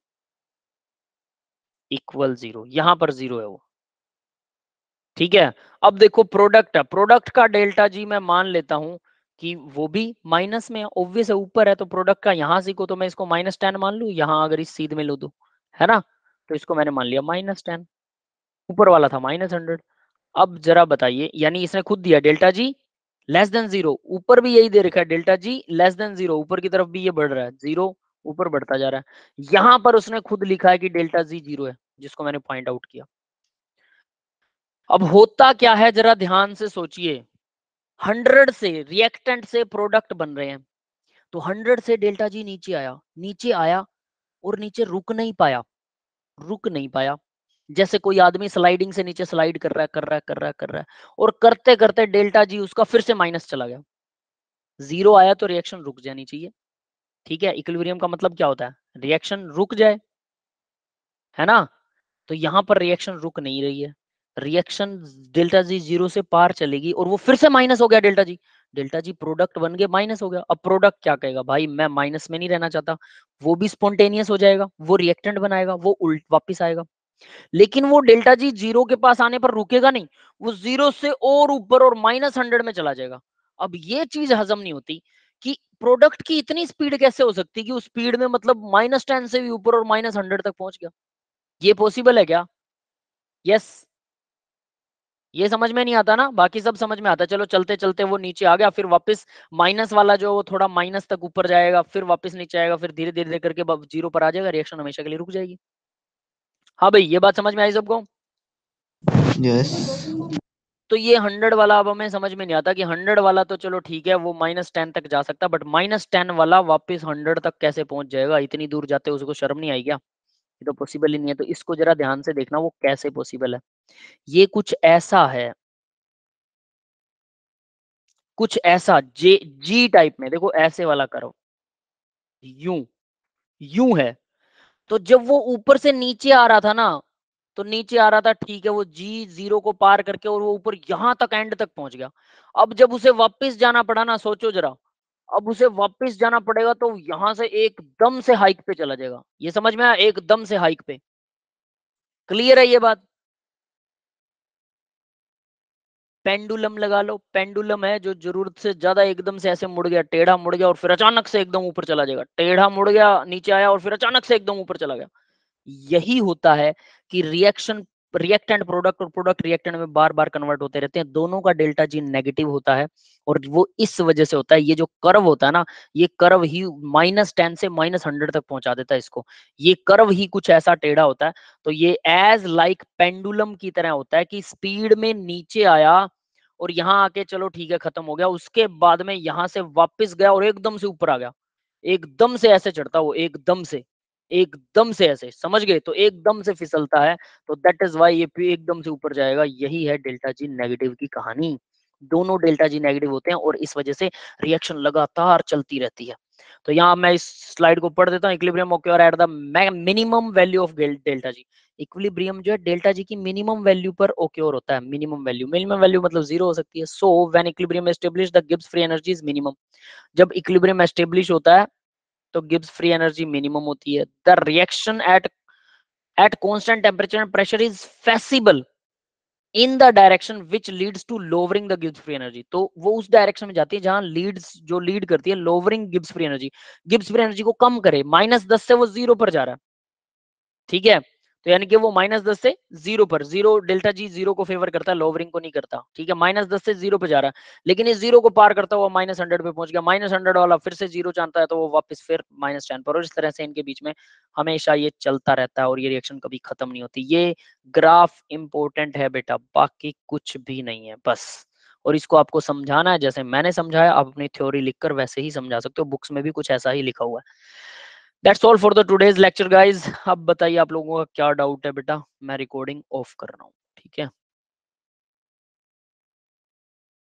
इक्वल जीरो, यहाँ पर जीरो है वो, ठीक है। अब देखो प्रोडक्ट है, प्रोडक्ट का डेल्टा जी मैं मान लेता हूं कि वो भी माइनस में है, ऑब्वियस है, ऊपर है, तो प्रोडक्ट का यहाँ सीखो तो मैं इसको -10 मान लू, यहाँ अगर इस सीध में लो तो, है ना, तो इसको मैंने मान लिया -10, ऊपर वाला था -100। अब जरा बताइए, यानी इसने खुद दिया delta G less than zero, ऊपर भी यही दे रखा है delta G less than zero, ऊपर की तरफ भी ये बढ़ रहा है, जीरो ऊपर बढ़ता जा रहा है। यहां पर उसने खुद लिखा है कि डेल्टा जी जीरो है, जिसको मैंने पॉइंट आउट किया। अब होता क्या है, जरा ध्यान से सोचिए, 100 से रिएक्टेंट से प्रोडक्ट बन रहे हैं, तो 100 से डेल्टा जी नीचे आया, नीचे आया, और नीचे रुक नहीं पाया, रुक नहीं पाया। जैसे कोई आदमी स्लाइडिंग से नीचे स्लाइड कर रहा है, कर रहा है, कर रहा है, कर रहा है, और करते करते डेल्टा जी उसका फिर से माइनस चला गया, जीरो आया, तो रिएक्शन रुक जानी चाहिए। ठीक है, इक्विलिब्रियम का मतलब क्या होता है? रिएक्शन रुक जाए, है ना? तो यहाँ पर रिएक्शन रुक नहीं रही है, रिएक्शन डेल्टा जी जीरो से पार चलेगी, और वो फिर से माइनस हो गया delta G, delta G product बन गया, माइनस हो गया। अब प्रोडक्ट क्या कहेगा, भाई मैं माइनस में नहीं रहना चाहता, वो भी स्पॉन्टेनियस हो जाएगा, वो रिएक्टेंट बनाएगा, वो उल्ट वापिस आएगा। लेकिन वो डेल्टा जी जीरो के पास आने पर रुकेगा नहीं, वो जीरो से और ऊपर और -100 में चला जाएगा। अब ये चीज हजम नहीं होती कि प्रोडक्ट की इतनी स्पीड कैसे हो सकती है कि उस स्पीड में मतलब -10 से भी ऊपर और -100 तक पहुंच गया। ये पॉसिबल है क्या? यस, ये समझ में नहीं आता ना, बाकी सब समझ में आता है। चलो चलते चलते वो नीचे आ गया, फिर वापस माइनस वाला जो वो थोड़ा माइनस तक ऊपर जाएगा, फिर वापस नीचे आएगा, फिर धीरे धीरे करके जीरो पर आ जाएगा, रिएक्शन हमेशा के लिए रुक जाएगी। हाँ भाई, ये बात समझ में आई सबको? Yes. तो ये 100 वाला अब हमें समझ में नहीं आता कि 100 वाला तो चलो ठीक है, वो -10 तक जा सकता, बट -10 वाला वापस 100 तक कैसे पहुंच जाएगा? इतनी दूर जाते उसको शर्म नहीं आई क्या? ये तो पॉसिबल ही नहीं है। तो इसको जरा ध्यान से देखना, वो कैसे पॉसिबल है। ये कुछ ऐसा है, कुछ ऐसा जी टाइप में, देखो ऐसे वाला करो, यूं, यूं है। तो जब वो ऊपर से नीचे आ रहा था ना, तो नीचे आ रहा था, ठीक है, वो जी जीरो को पार करके, और वो ऊपर यहां तक एंड तक पहुंच गया। अब जब उसे वापस जाना पड़ा ना, सोचो जरा, अब उसे वापस जाना पड़ेगा, तो यहां से एकदम से हाइक पे चला जाएगा। ये समझ में आया? एकदम से हाइक पे। क्लियर है ये बात? पेंडुलम लगा लो, पेंडुलम है जो जरूरत से ज्यादा एकदम से ऐसे मुड़ गया, टेढ़ा मुड़ गया और फिर अचानक से एकदम ऊपर चला जाएगा, टेढ़ा मुड़ गया नीचे आया और फिर अचानक से एकदम ऊपर चला गया। यही होता है कि रिएक्शन, रिएक्टेंट प्रोडक्ट और प्रोडक्ट रिएक्टेंट में बार बार कन्वर्ट होते रहते हैं, दोनों का डेल्टा जी नेगेटिव होता है और वो इस वजह से होता है। ये जो कर्व होता है ना, ये कर्व ही -10 से -100 तक पहुंचा देता है इसको, ये कर्व ही कुछ ऐसा टेढ़ा होता है। तो ये एज लाइक पेंडुलम की तरह होता है कि स्पीड में नीचे आया और यहाँ आके चलो ठीक है खत्म हो गया, उसके बाद में यहाँ से वापस गया और एकदम से ऊपर आ गया, एकदम से ऐसे चढ़ता वो, एकदम से ऐसे, समझ गए? तो एकदम से फिसलता है, तो दैट इज वाई ये एकदम से ऊपर जाएगा। यही है डेल्टा जी नेगेटिव की कहानी। दोनों डेल्टा जी नेगेटिव होते हैं और इस वजह से रिएक्शन लगातार चलती रहती है। तो यहाँ मैं इस स्लाइड को पढ़ देता हूँ। Equilibrium occur at the minimum value of delta G. Equilibrium जो है डेल्टा जी की मिनिमम वैल्यू पर ओक्योर होता है। मिनिमम वैल्यू मतलब 0 हो सकती है। So when equilibrium establish the Gibbs free energy is minimum. जब इक्विलिब्रियम एस्टेब्लिश होता है तो गिब्स फ्री एनर्जी मिनिमम होती है। The reaction at constant temperature and pressure is feasible in the direction which leads to lowering the Gibbs free energy. तो वो उस डायरेक्शन में जाती है जहां लीड करती है lowering Gibbs free energy, Gibbs free energy को कम करे। -10 से वो 0 पर जा रहा है, ठीक है? तो यानी कि वो -10 से 0 पर, 0 डेल्टा जी 0 को फेवर करता है, लोवरिंग को नहीं करता, ठीक है? -10 से 0 पे जा रहा है, लेकिन इस 0 को पार करता हुआ -100 पे पहुंच गया, -100 वाला फिर से 0 चाहता है तो वो वापस फिर -10 पर, और इस तरह से इनके बीच में हमेशा ये चलता रहता है और ये रिएक्शन कभी खत्म नहीं होती। ये ग्राफ इंपॉर्टेंट है बेटा, बाकी कुछ भी नहीं है बस। और इसको आपको समझाना है जैसे मैंने समझाया, आप अपनी थ्योरी लिखकर वैसे ही समझा सकते हो, बुक्स में भी कुछ ऐसा ही लिखा हुआ है। That's all for the today's lecture guys. अब बताइए आप लोगों का क्या डाउट है बेटा, मैं रिकॉर्डिंग ऑफ कर रहा हूँ, ठीक है?